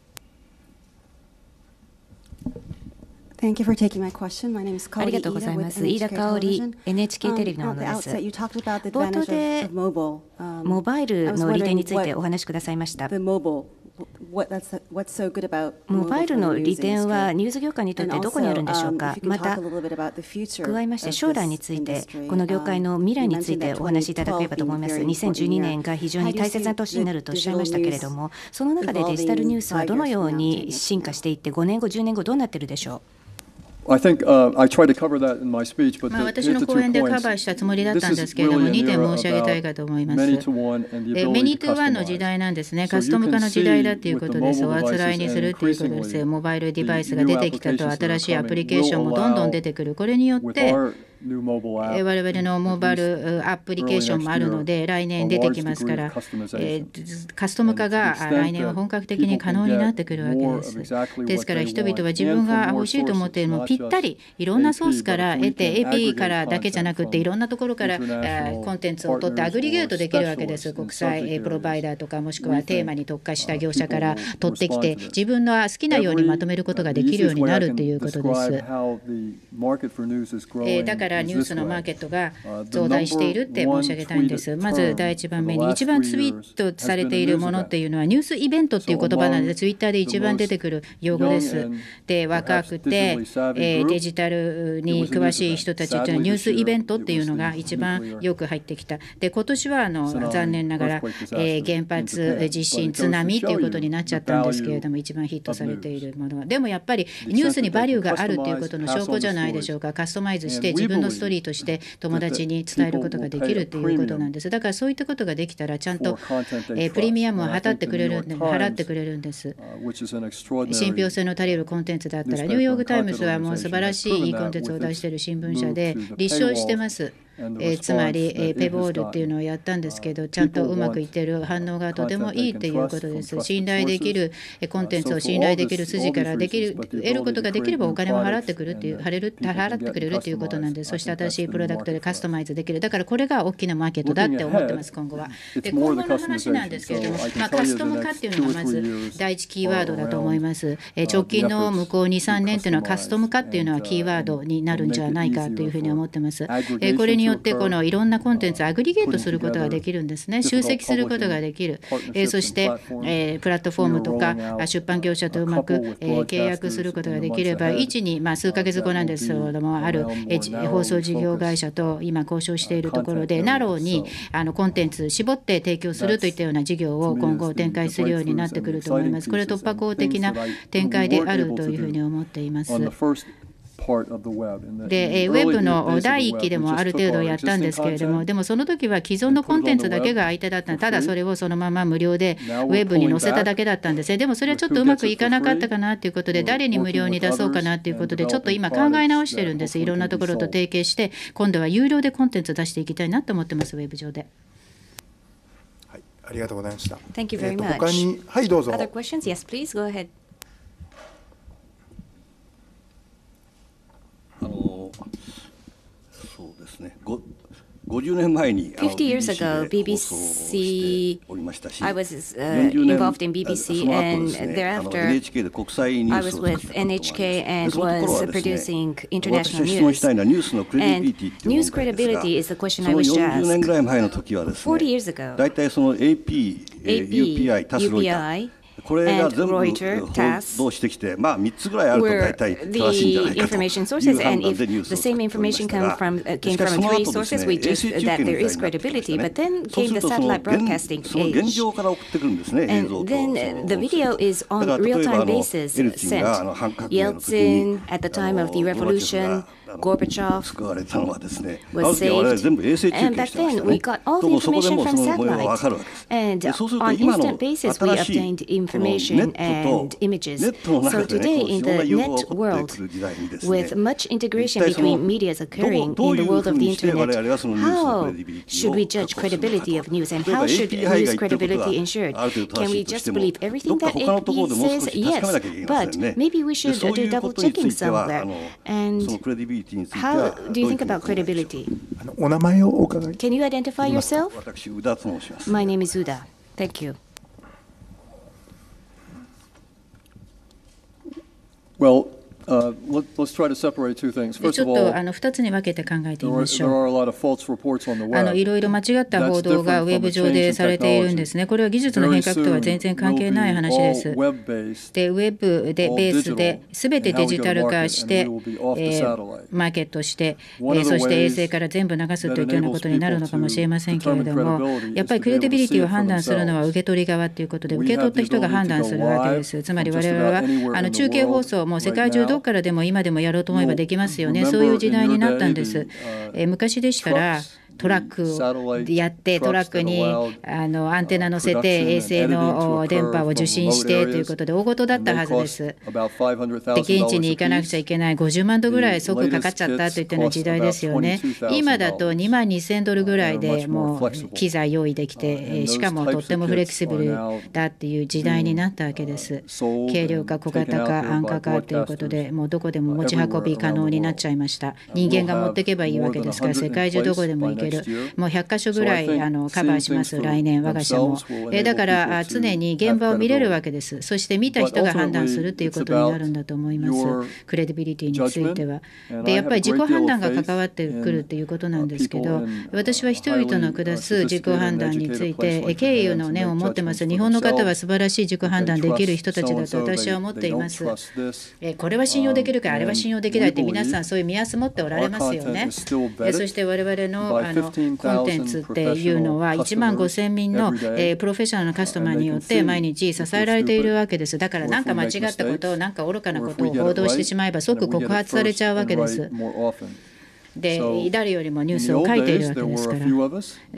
Thank you for taking my question. My name is ありがとうございます。飯田香織 エヌエイチケー テレビの者です。冒頭でモバイルの利点についてお話しくださいました。モバイルの利点はニュース業界にとってどこにあるんでしょうか。また加えまして将来について、この業界の未来についてお話しいただければと思います。にせんじゅうにねんが非常に大切な年になるとおっしゃいましたけれども、その中でデジタルニュースはどのように進化していって、ごねんごじゅうねんごどうなっているでしょう。 I think, uh, I tried to cover that in my speech, but まあ私の講演でカバーしたつもりだったんですけれども、にてん申し上げたいかと思います。メニートゥワンの時代なんですね。カスタム化の時代だということです。おあつらいにするということです。モバイルデバイスが出てきたと、新しいアプリケーションもどんどん出てくる。これによって我々のモバイルアプリケーションもあるので、来年出てきますから、えー、カスタム化が来年は本格的に可能になってくるわけです。ですから人々は自分が欲しいと思っているのをぴったりいろんなソースから得て、エーピー からだけじゃなくていろんなところからコンテンツを取ってアグリゲートできるわけです。国際プロバイダーとか、もしくはテーマに特化した業者から取ってきて、自分の好きなようにまとめることができるようになるということです。えー、だからからニュースのマーケットが増大しているって申し上げたいんです。まず第一番目に、一番ツイートされているものっていうのはニュースイベントっていう言葉なので、ツイッターで一番出てくる用語です。で、若くて、えー、デジタルに詳しい人たちっていうのはニュースイベントっていうのが一番よく入ってきた。で、今年はあの残念ながら、えー、原発地震津波っていうことになっちゃったんですけれども、一番ヒットされているものは、でもやっぱりニュースにバリューがあるということの証拠じゃないでしょうか。カスタマイズして自分のストーリーとして友達に伝えることができるということなんです。だからそういったことができたらちゃんと、えー、プレミアムを払ってくれるんで払ってくれるんです。信憑性の足りるコンテンツだったら、ニューヨークタイムズはもう素晴らしいいいコンテンツを出している新聞社で立証してます。えー、つまり、えー、ペボールっていうのをやったんですけど、ちゃんとうまくいっている反応がとてもいいということです。信頼できるコンテンツを信頼できる筋からできる得ることができればお金を払ってくるっていう払る払ってくれるということなんです。そして新しいプロダクトでカスタマイズできる。だからこれが大きなマーケットだって思ってます、今後は。で、今後の話なんですけれども、まあ、カスタム化っていうのがまず第一キーワードだと思います。えー、直近の向こうに、さんねんっていうのはカスタム化っていうのはキーワードになるんじゃないかというふうに思ってます。えー、これによってこのいろんなコンテンツをアグリゲートすることができるんですね。集積することができる。えー、そして、えー、プラットフォームとか出版業者とうまく、えー、契約することができれば、いちに、まあ、数ヶ月後なんですけれども、ある、えー、放送事業会社と今交渉しているところで、ナローにあのコンテンツ絞って提供するといったような事業を今後展開するようになってくると思います。これは突破口的な展開であるというふうに思っています。で、ウェブの第一期でもある程度やったんですけれども、でもその時は既存のコンテンツだけが相手だった。ただそれをそのまま無料でウェブに載せただけだったんですね。でもそれはちょっとうまくいかなかったかなということで、誰に無料に出そうかなということで、ちょっと今考え直してるんです。いろんなところと提携して、今度は有料でコンテンツ出していきたいなと思ってます、ウェブ上で。 はい、ありがとうございました。 Thank you very much. 他に、はい、どうぞ。 Other questions? Yes, please go ahead. あのそうですね。ごじゅうねんまえに fifty years ago, B B C, I was uh, involved in B B C, and thereafter I was with N H K and was producing international news. And news credibility is the question I wish to ask. forty years ago, A P, U P I,これが全部報道してきて、まあみっつぐらいあると大体正しいんじゃないかという判断でニュースを作りましたが、しかしその後ですね、衛星中継の時代になってきてですね、そうするとその現状から送ってくるんですね、映像と。だから例えばあのエリツィンがあの反革命の時にあの Gorbachev 救われたのはですね、あの時我々全部衛星中継してましたね。ともそこでもその模様がわかるわけです。でそうすると今の新しいこのネットとネットの中でね、こういろんな融合が起こってくる時代にですね、一体そのどういうふうにして我々はそのニュースのクレディビリティを確保するのかと。例えば エーピーアイ が言ってることがある程度正しいとしても、どっか他のところでもう少し確かめなきゃいけませんね。でそういうことについてはあのそのクレディビリティ How do you think about credibility? お名前をお伺い。 Can you identify yourself? 私、宇田と申します。 My name is Uda. Thank you. Well, Uh, let, let's try to separate two things. First ち of ょっ all, とあのふたつに分けて考えてみ there ま are, し there ょう。 are a lot of false reports on the あの web. いろいろ間違った報道がウェブ上でされているんですね。これは技術の変革とは全然関係ない話です。で、ウェブでベースで全てデジタル化して、えー、マーケットして、えー、そして衛星から全部流すといったようなことになるのかもしれませんけれども、やっぱりクレディビリティを判断するのは受け取り側ということで、受け取った人が判断するわけです。つまり我々はあの中継放送も世界中どこからでも今でもやろうと思えばできますよね。そういう時代になったんです。えー、昔でしたらトラックをやってトラックにあのアンテナ乗せて衛星の電波を受信してということで大事だったはずです。で現地に行かなくちゃいけないごじゅうまんドぐらい即かかっちゃったといったような時代ですよね。今だとにまんにせんドルぐらいでもう機材用意できて、しかもとってもフレキシブルだっていう時代になったわけです。軽量化、小型化、安価化ということでもうどこでも持ち運び可能になっちゃいました。人間が持っていけばいいわけですから世界中どこでも行けける、もうひゃっかしょぐらいあのカバーします、来年、我が社も。えだから常に現場を見れるわけです。そして見た人が判断するということになるんだと思います、クレディビリティについては。でやっぱり自己判断が関わってくるということなんですけど、私は人々の下す自己判断について敬意の念を持ってます。日本の方は素晴らしい自己判断できる人たちだと私は思っています。えこれは信用できるか、あれは信用できないって皆さんそういう目安持っておられますよね。えそして我々のあのコンテンツっていうのはいちまんごせんにんの、えー、プロフェッショナルのカスタマーによって毎日支えられているわけです。だから何か間違ったことを、何か愚かなことを報道してしまえば即告発されちゃうわけです。で誰よりもニュースを書いているわけですから。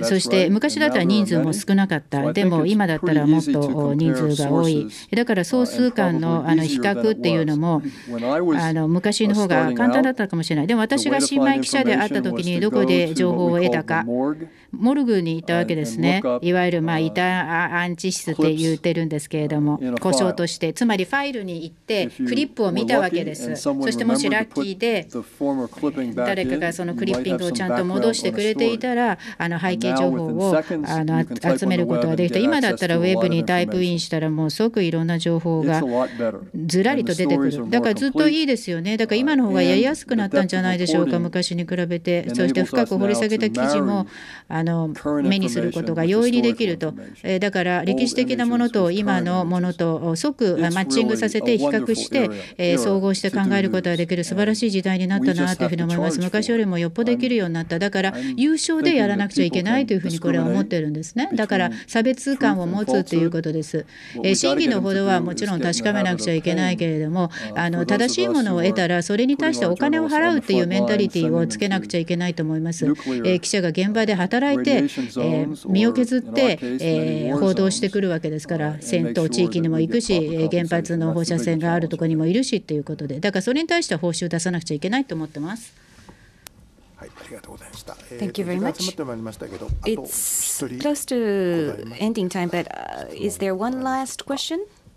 そして昔だったら人数も少なかった。でも今だったらもっと人数が多い。だから総数間のあの比較っていうのもあの昔の方が簡単だったかもしれない。でも私が新米記者であった時にどこで情報を得たか、モルグに行ったわけですね。いわゆるまあ異端安置室って言ってるんですけれども、故障として、つまりファイルに行ってクリップを見たわけです。そしてもしラッキーで誰かがそのクリッピングをちゃんと戻してくれていたら、あの背景情報をあの集めることができた。今だったらウェブにタイプインしたらもう即いろんな情報がずらりと出てくる。だからずっといいですよね。だから今の方がやりやすくなったんじゃないでしょうか、昔に比べて。そして深く掘り下げた記事もあの目にすることが容易にできると。えー、だから歴史的なものと今のものと即マッチングさせて比較して、えー、総合して考えることができる素晴らしい時代になったなというふうに思います。昔よりもよっぽどできるようになった。だから優勝でやらなくちゃいけないというふうにこれは思ってるんですね。だから差別感を持つということです。えー、真偽のほどはもちろん確かめなくちゃいけないけれども、あの正しいものを得たらそれに対してお金を払うっていうメンタリティーをつけなくちゃいけないと思います。えー、記者が現場で働いて、えー、身を削って、えー、報道してくるわけですから、戦闘地域にも行くし、原発の放射線があるところにもいるしということで、だからそれに対しては報酬出さなくちゃいけないと思ってます。 はい、ありがとうございました。 Thank you very much. It's close to ending time, but uh, is there one last question?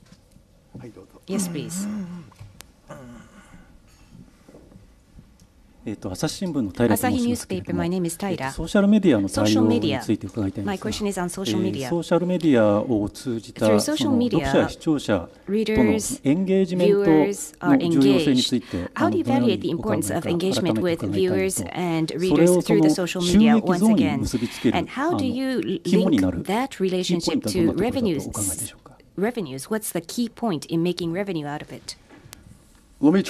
Yes, please. えっと朝日新聞の平と申しますけれども、 ソーシャルメディアの対応について伺いたいんですが、ソーシャルメディアを通じたその読者や視聴者とのエンゲージメントの重要性について、 How do you evaluate the importance of engagement with viewers and readers through the social media once again? And how do you link that relationship to revenues? Revenues, what's the key point in making revenue out of it? アメリ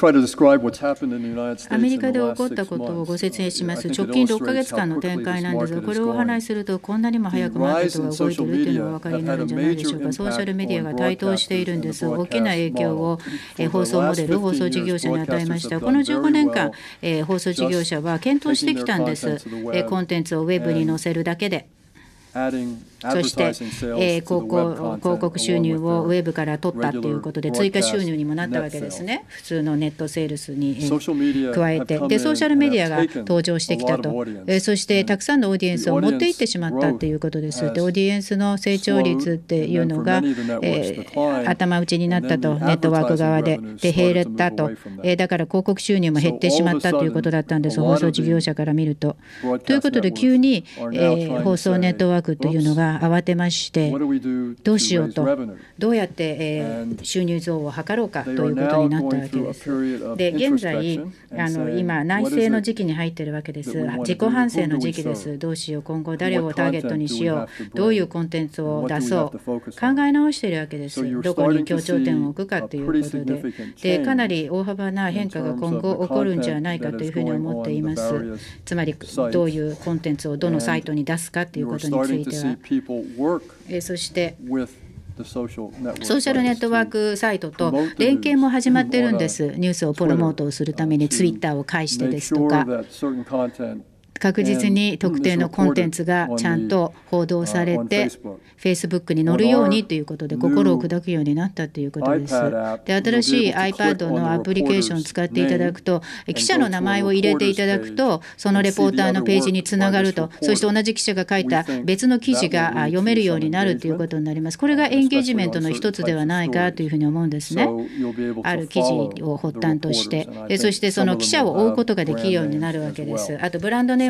カで起こったことをご説明します。直近ろっかげつかんの展開なんですが、これをお話しするとこんなにも早くマーケットが動いているというのがお分かりになるんじゃないでしょうか。ソーシャルメディアが台頭しているんです。大きな影響を放送モデル、放送事業者に与えました。このじゅうごねんかん、放送事業者は検討してきたんです。コンテンツをウェブに載せるだけで。そして、えー、広告、広告収入をウェブから取ったということで追加収入にもなったわけですね。普通のネットセールスに、えー、加えてでソーシャルメディアが登場してきたと、えー、そしてたくさんのオーディエンスを持っていってしまったということです。でオーディエンスの成長率っていうのが、えー、頭打ちになったと、ネットワーク側でで減ったと、えー、だから広告収入も減ってしまったということだったんです、放送事業者から見ると。ということで急に、えー、放送ネットワークというのが慌てましてどうしようと、どうやって、えー、収入増を図ろうかということになったわけです。で現在あの今内政の時期に入っているわけです。自己反省の時期です。どうしよう、今後誰をターゲットにしよう、どういうコンテンツを出そう、考え直しているわけです。どこに強調点を置くかということで、でかなり大幅な変化が今後起こるんじゃないかというふうに思っています。つまりどういうコンテンツをどのサイトに出すかということについては、えそしてソーシャルネットワークサイトと連携も始まっているんです。ニュースをプロモートをするためにツイッターを介してですとか、確実に特定のコンテンツがちゃんと報道されて Facebook に載るようにということで心を砕くようになったということです。で新しい iPad のアプリケーションを使っていただくと、記者の名前を入れていただくとそのレポーターのページにつながると、そして同じ記者が書いた別の記事が読めるようになるということになります。これがエンゲージメントの一つではないかというふうに思うんですね。ある記事を発端として、そしてその記者を追うことができるようになるわけです。あとブランドネーム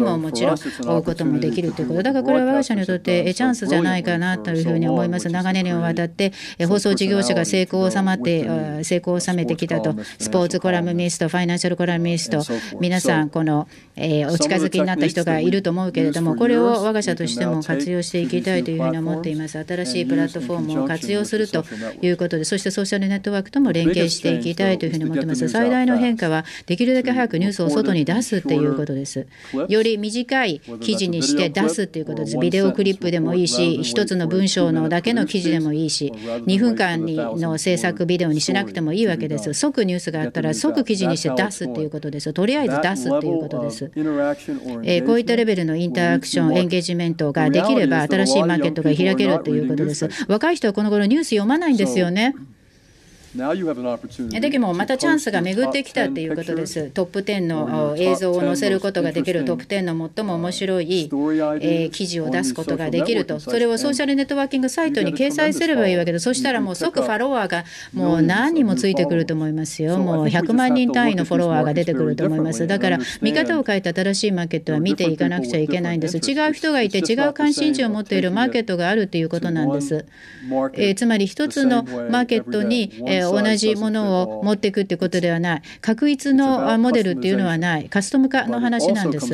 ももちろん追うこともできるということ、だからこれは我が社にとってチャンスじゃないかなというふうに思います。長年にわたって放送事業者が成功を収まって成功を収めてきたと、スポーツコラムニスト、ファイナンシャルコラムニスト、皆さんこの、えー、お近づきになった人がいると思うけれども、これを我が社としても活用していきたいというふうに思っています。新しいプラットフォームを活用するということで、そしてソーシャルネットワークとも連携していきたいというふうに思っています。最大の変化はできるだけ早くニュースを外に出すということです。より短い記事にして出すということです。ビデオクリップでもいいし、一つの文章のだけの記事でもいいし、にふんかんの制作ビデオにしなくてもいいわけです。即ニュースがあったら即記事にして出すということです。とりあえず出すということです。えー、こういったレベルのインタラクション、エンゲージメントができれば新しいマーケットが開けるということです。若い人はこの頃ニュース読まないんですよね。だけどまたチャンスが巡ってきたということです。トップじゅうの映像を載せることができる、トップじゅうの最も面白い、えー、記事を出すことができると、それをソーシャルネットワーキングサイトに掲載すればいいわけで、そしたらもう即フォロワーがもう何人もついてくると思いますよ。もうひゃくまんにん単位のフォロワーが出てくると思います。だから見方を変えた新しいマーケットは見ていかなくちゃいけないんです。違う人がいて違う関心事を持っているマーケットがあるということなんです。えー、つまり一つのマーケットに、えー、同じものを持っていくということではない、確一のモデルっていうのはない、カスタム化の話なんです。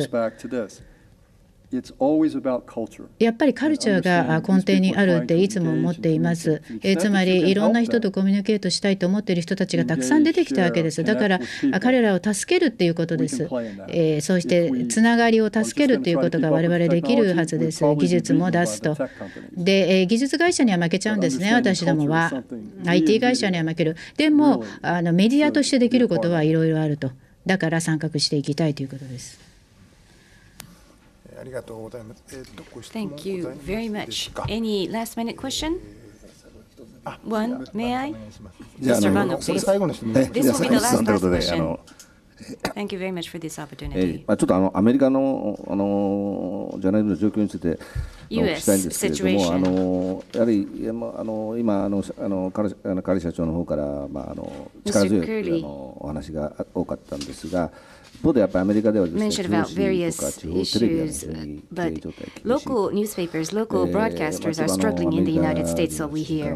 やっぱりカルチャーが根底にあるっていつも思っています。えー、つまりいろんな人とコミュニケートしたいと思っている人たちがたくさん出てきたわけです。だから彼らを助けるっていうことです。えー、そしてつながりを助けるということが我々できるはずです。技術も出すと。で、えー、技術会社には負けちゃうんですね、私どもは。アイティー 会社には負ける。でもあのメディアとしてできることはいろいろあると。だから参画していきたいということです。 ありがとうございます。えっと、ご質問ございますか。Any last minute question? One, may I? じゃあ、それ最後の質問。 This will be the last question. Thank you very much for this opportunity. ちょっとあのアメリカのあのジャーナリズムの状況についてお聞きしたいんですけれども、あのやはりあの今あのあのカリカリ社長の方からまああの力強いあのお話が多かったんですが。一方でやっぱりアメリカではですね、 mentioned about various issues, but local newspapers, local broadcasters are struggling in the United States, so we hear.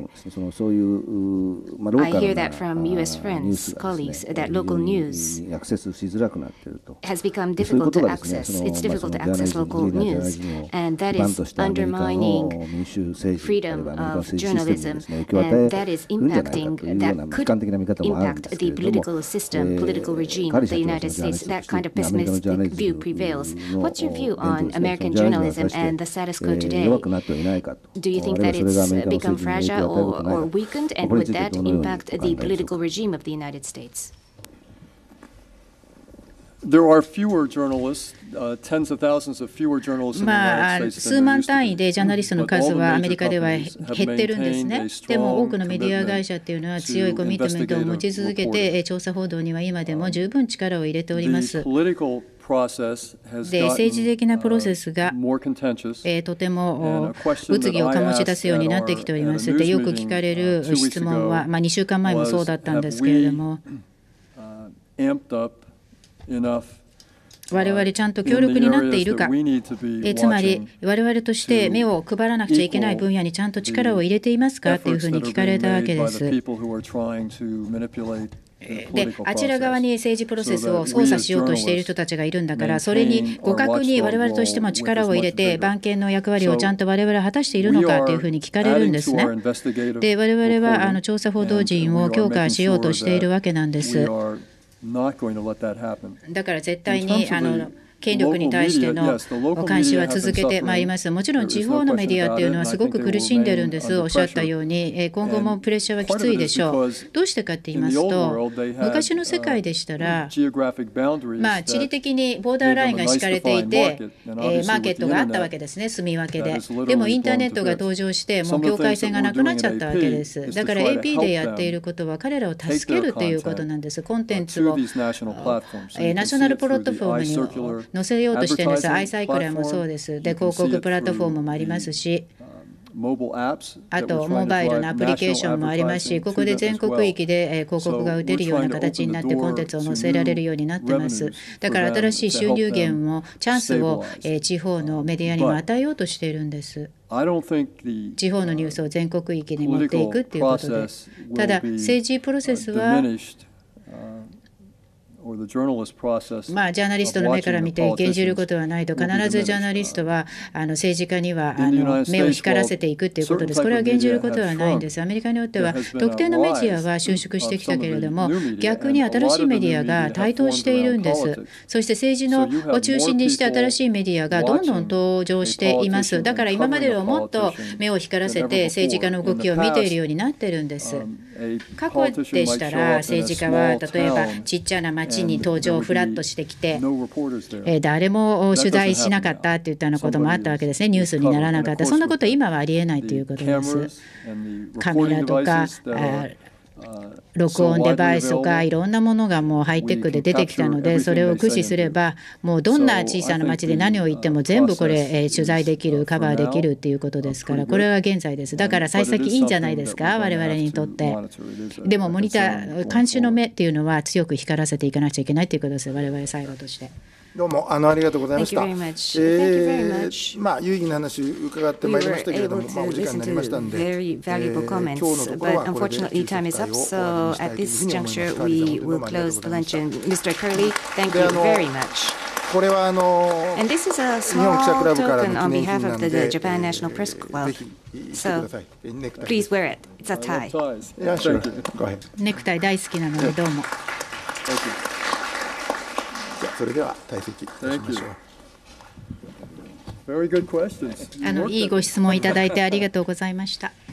I hear that from U S friends, colleagues, that local news has become difficult to access. It's difficult to access local news, and that is undermining freedom of journalism, and that is impacting, that could impact the political system, political regime of the United States. That kind of pessimistic view prevails. What's your view on American journalism and the status quo today? Do you think that it's become fragile or, or weakened, and would that impact the political regime of the United States? There are fewer journalists, uh, tens of thousands of fewer journalists in the United States. 数万単位でジャーナリストの数はアメリカでは減ってるんですね。でも多くのメディア会社っていうのは強いコミットメントを持ち続けて調査報道には今でも十分力を入れております。で、政治的なプロセスが、えー、とても物議を醸し出すようになってきております。で、よく聞かれる質問は、まあ、にしゅうかんまえもそうだったんですけれども、我々ちゃんと強力になっているか、えつまり我々として目を配らなくちゃいけない分野にちゃんと力を入れていますかというふうに聞かれたわけです。で、あちら側に政治プロセスを操作しようとしている人たちがいるんだから、それに互角に我々としても力を入れて番犬の役割をちゃんと我々は果たしているのかというふうに聞かれるんですね。で、我々はあの調査報道陣を強化しようとしているわけなんです。だから絶対にあの権力に対しての監視は続けてまいります。もちろん地方のメディアっていうのはすごく苦しんでるんです。おっしゃったように今後もプレッシャーはきついでしょう。どうしてかって言いますと、昔の世界でしたら、まあ地理的にボーダーラインが敷かれていて、マーケットがあったわけですね、住み分けで。でもインターネットが登場してもう境界線がなくなっちゃったわけです。だから エーピー でやっていることは彼らを助けるということなんです。コンテンツをナショナルプラットフォームに載せようとしているんです。アイサイクルもそうです。で、広告プラットフォームもありますし、 あとモバイルのアプリケーションもありますし、ここで全国域で広告が打てるような形になってコンテンツを載せられるようになってます。だから新しい収入源もチャンスを地方のメディアにも与えようとしているんです。地方のニュースを全国域に持っていくということで、ただ政治プロセスはまあ、ジャーナリストの目から見て減じることはないと、必ずジャーナリストはあの政治家にはあの目を光らせていくということです。これは減じることはないんです。アメリカによっては特定のメディアは収縮してきたけれども、逆に新しいメディアが台頭しているんです。そして政治のを中心にして新しいメディアがどんどん登場しています。だから今まではもっと目を光らせて政治家の動きを見ているようになっているんです。過去でしたら政治家は例えばちっちゃな町に登場フラッとしてきて、え誰も取材しなかったといったようなこともあったわけですね。ニュースにならなかった。そんなことは今はありえないということです。カメラとか録音デバイスとかいろんなものがもうハイテクで出てきたので、それを駆使すればもうどんな小さな町で何を言っても全部これ取材できる、カバーできるっていうことですから、これは現在です。だから幸先いいんじゃないですか、我々にとって。でもモニター監視の目っていうのは強く光らせていかなくちゃいけないということです、我々サイドとして。 どうもあのありがとうございました。えー、まあ有意義な話伺ってまいりましたけれども、まあお時間になりましたので、えー、今日のところはこれで Unfortunately, time is up. So at this juncture, we will close the luncheon. Mister Curley, thank you very much. これはあの And this is a small token on behalf of the Japan National Press Club. So please wear it. It's a tie. Yeah, sure. Go ahead. ネクタイ大好きなのでどうも。 それでは退席いたしましょう。 あのいいご質問いただいてありがとうございました。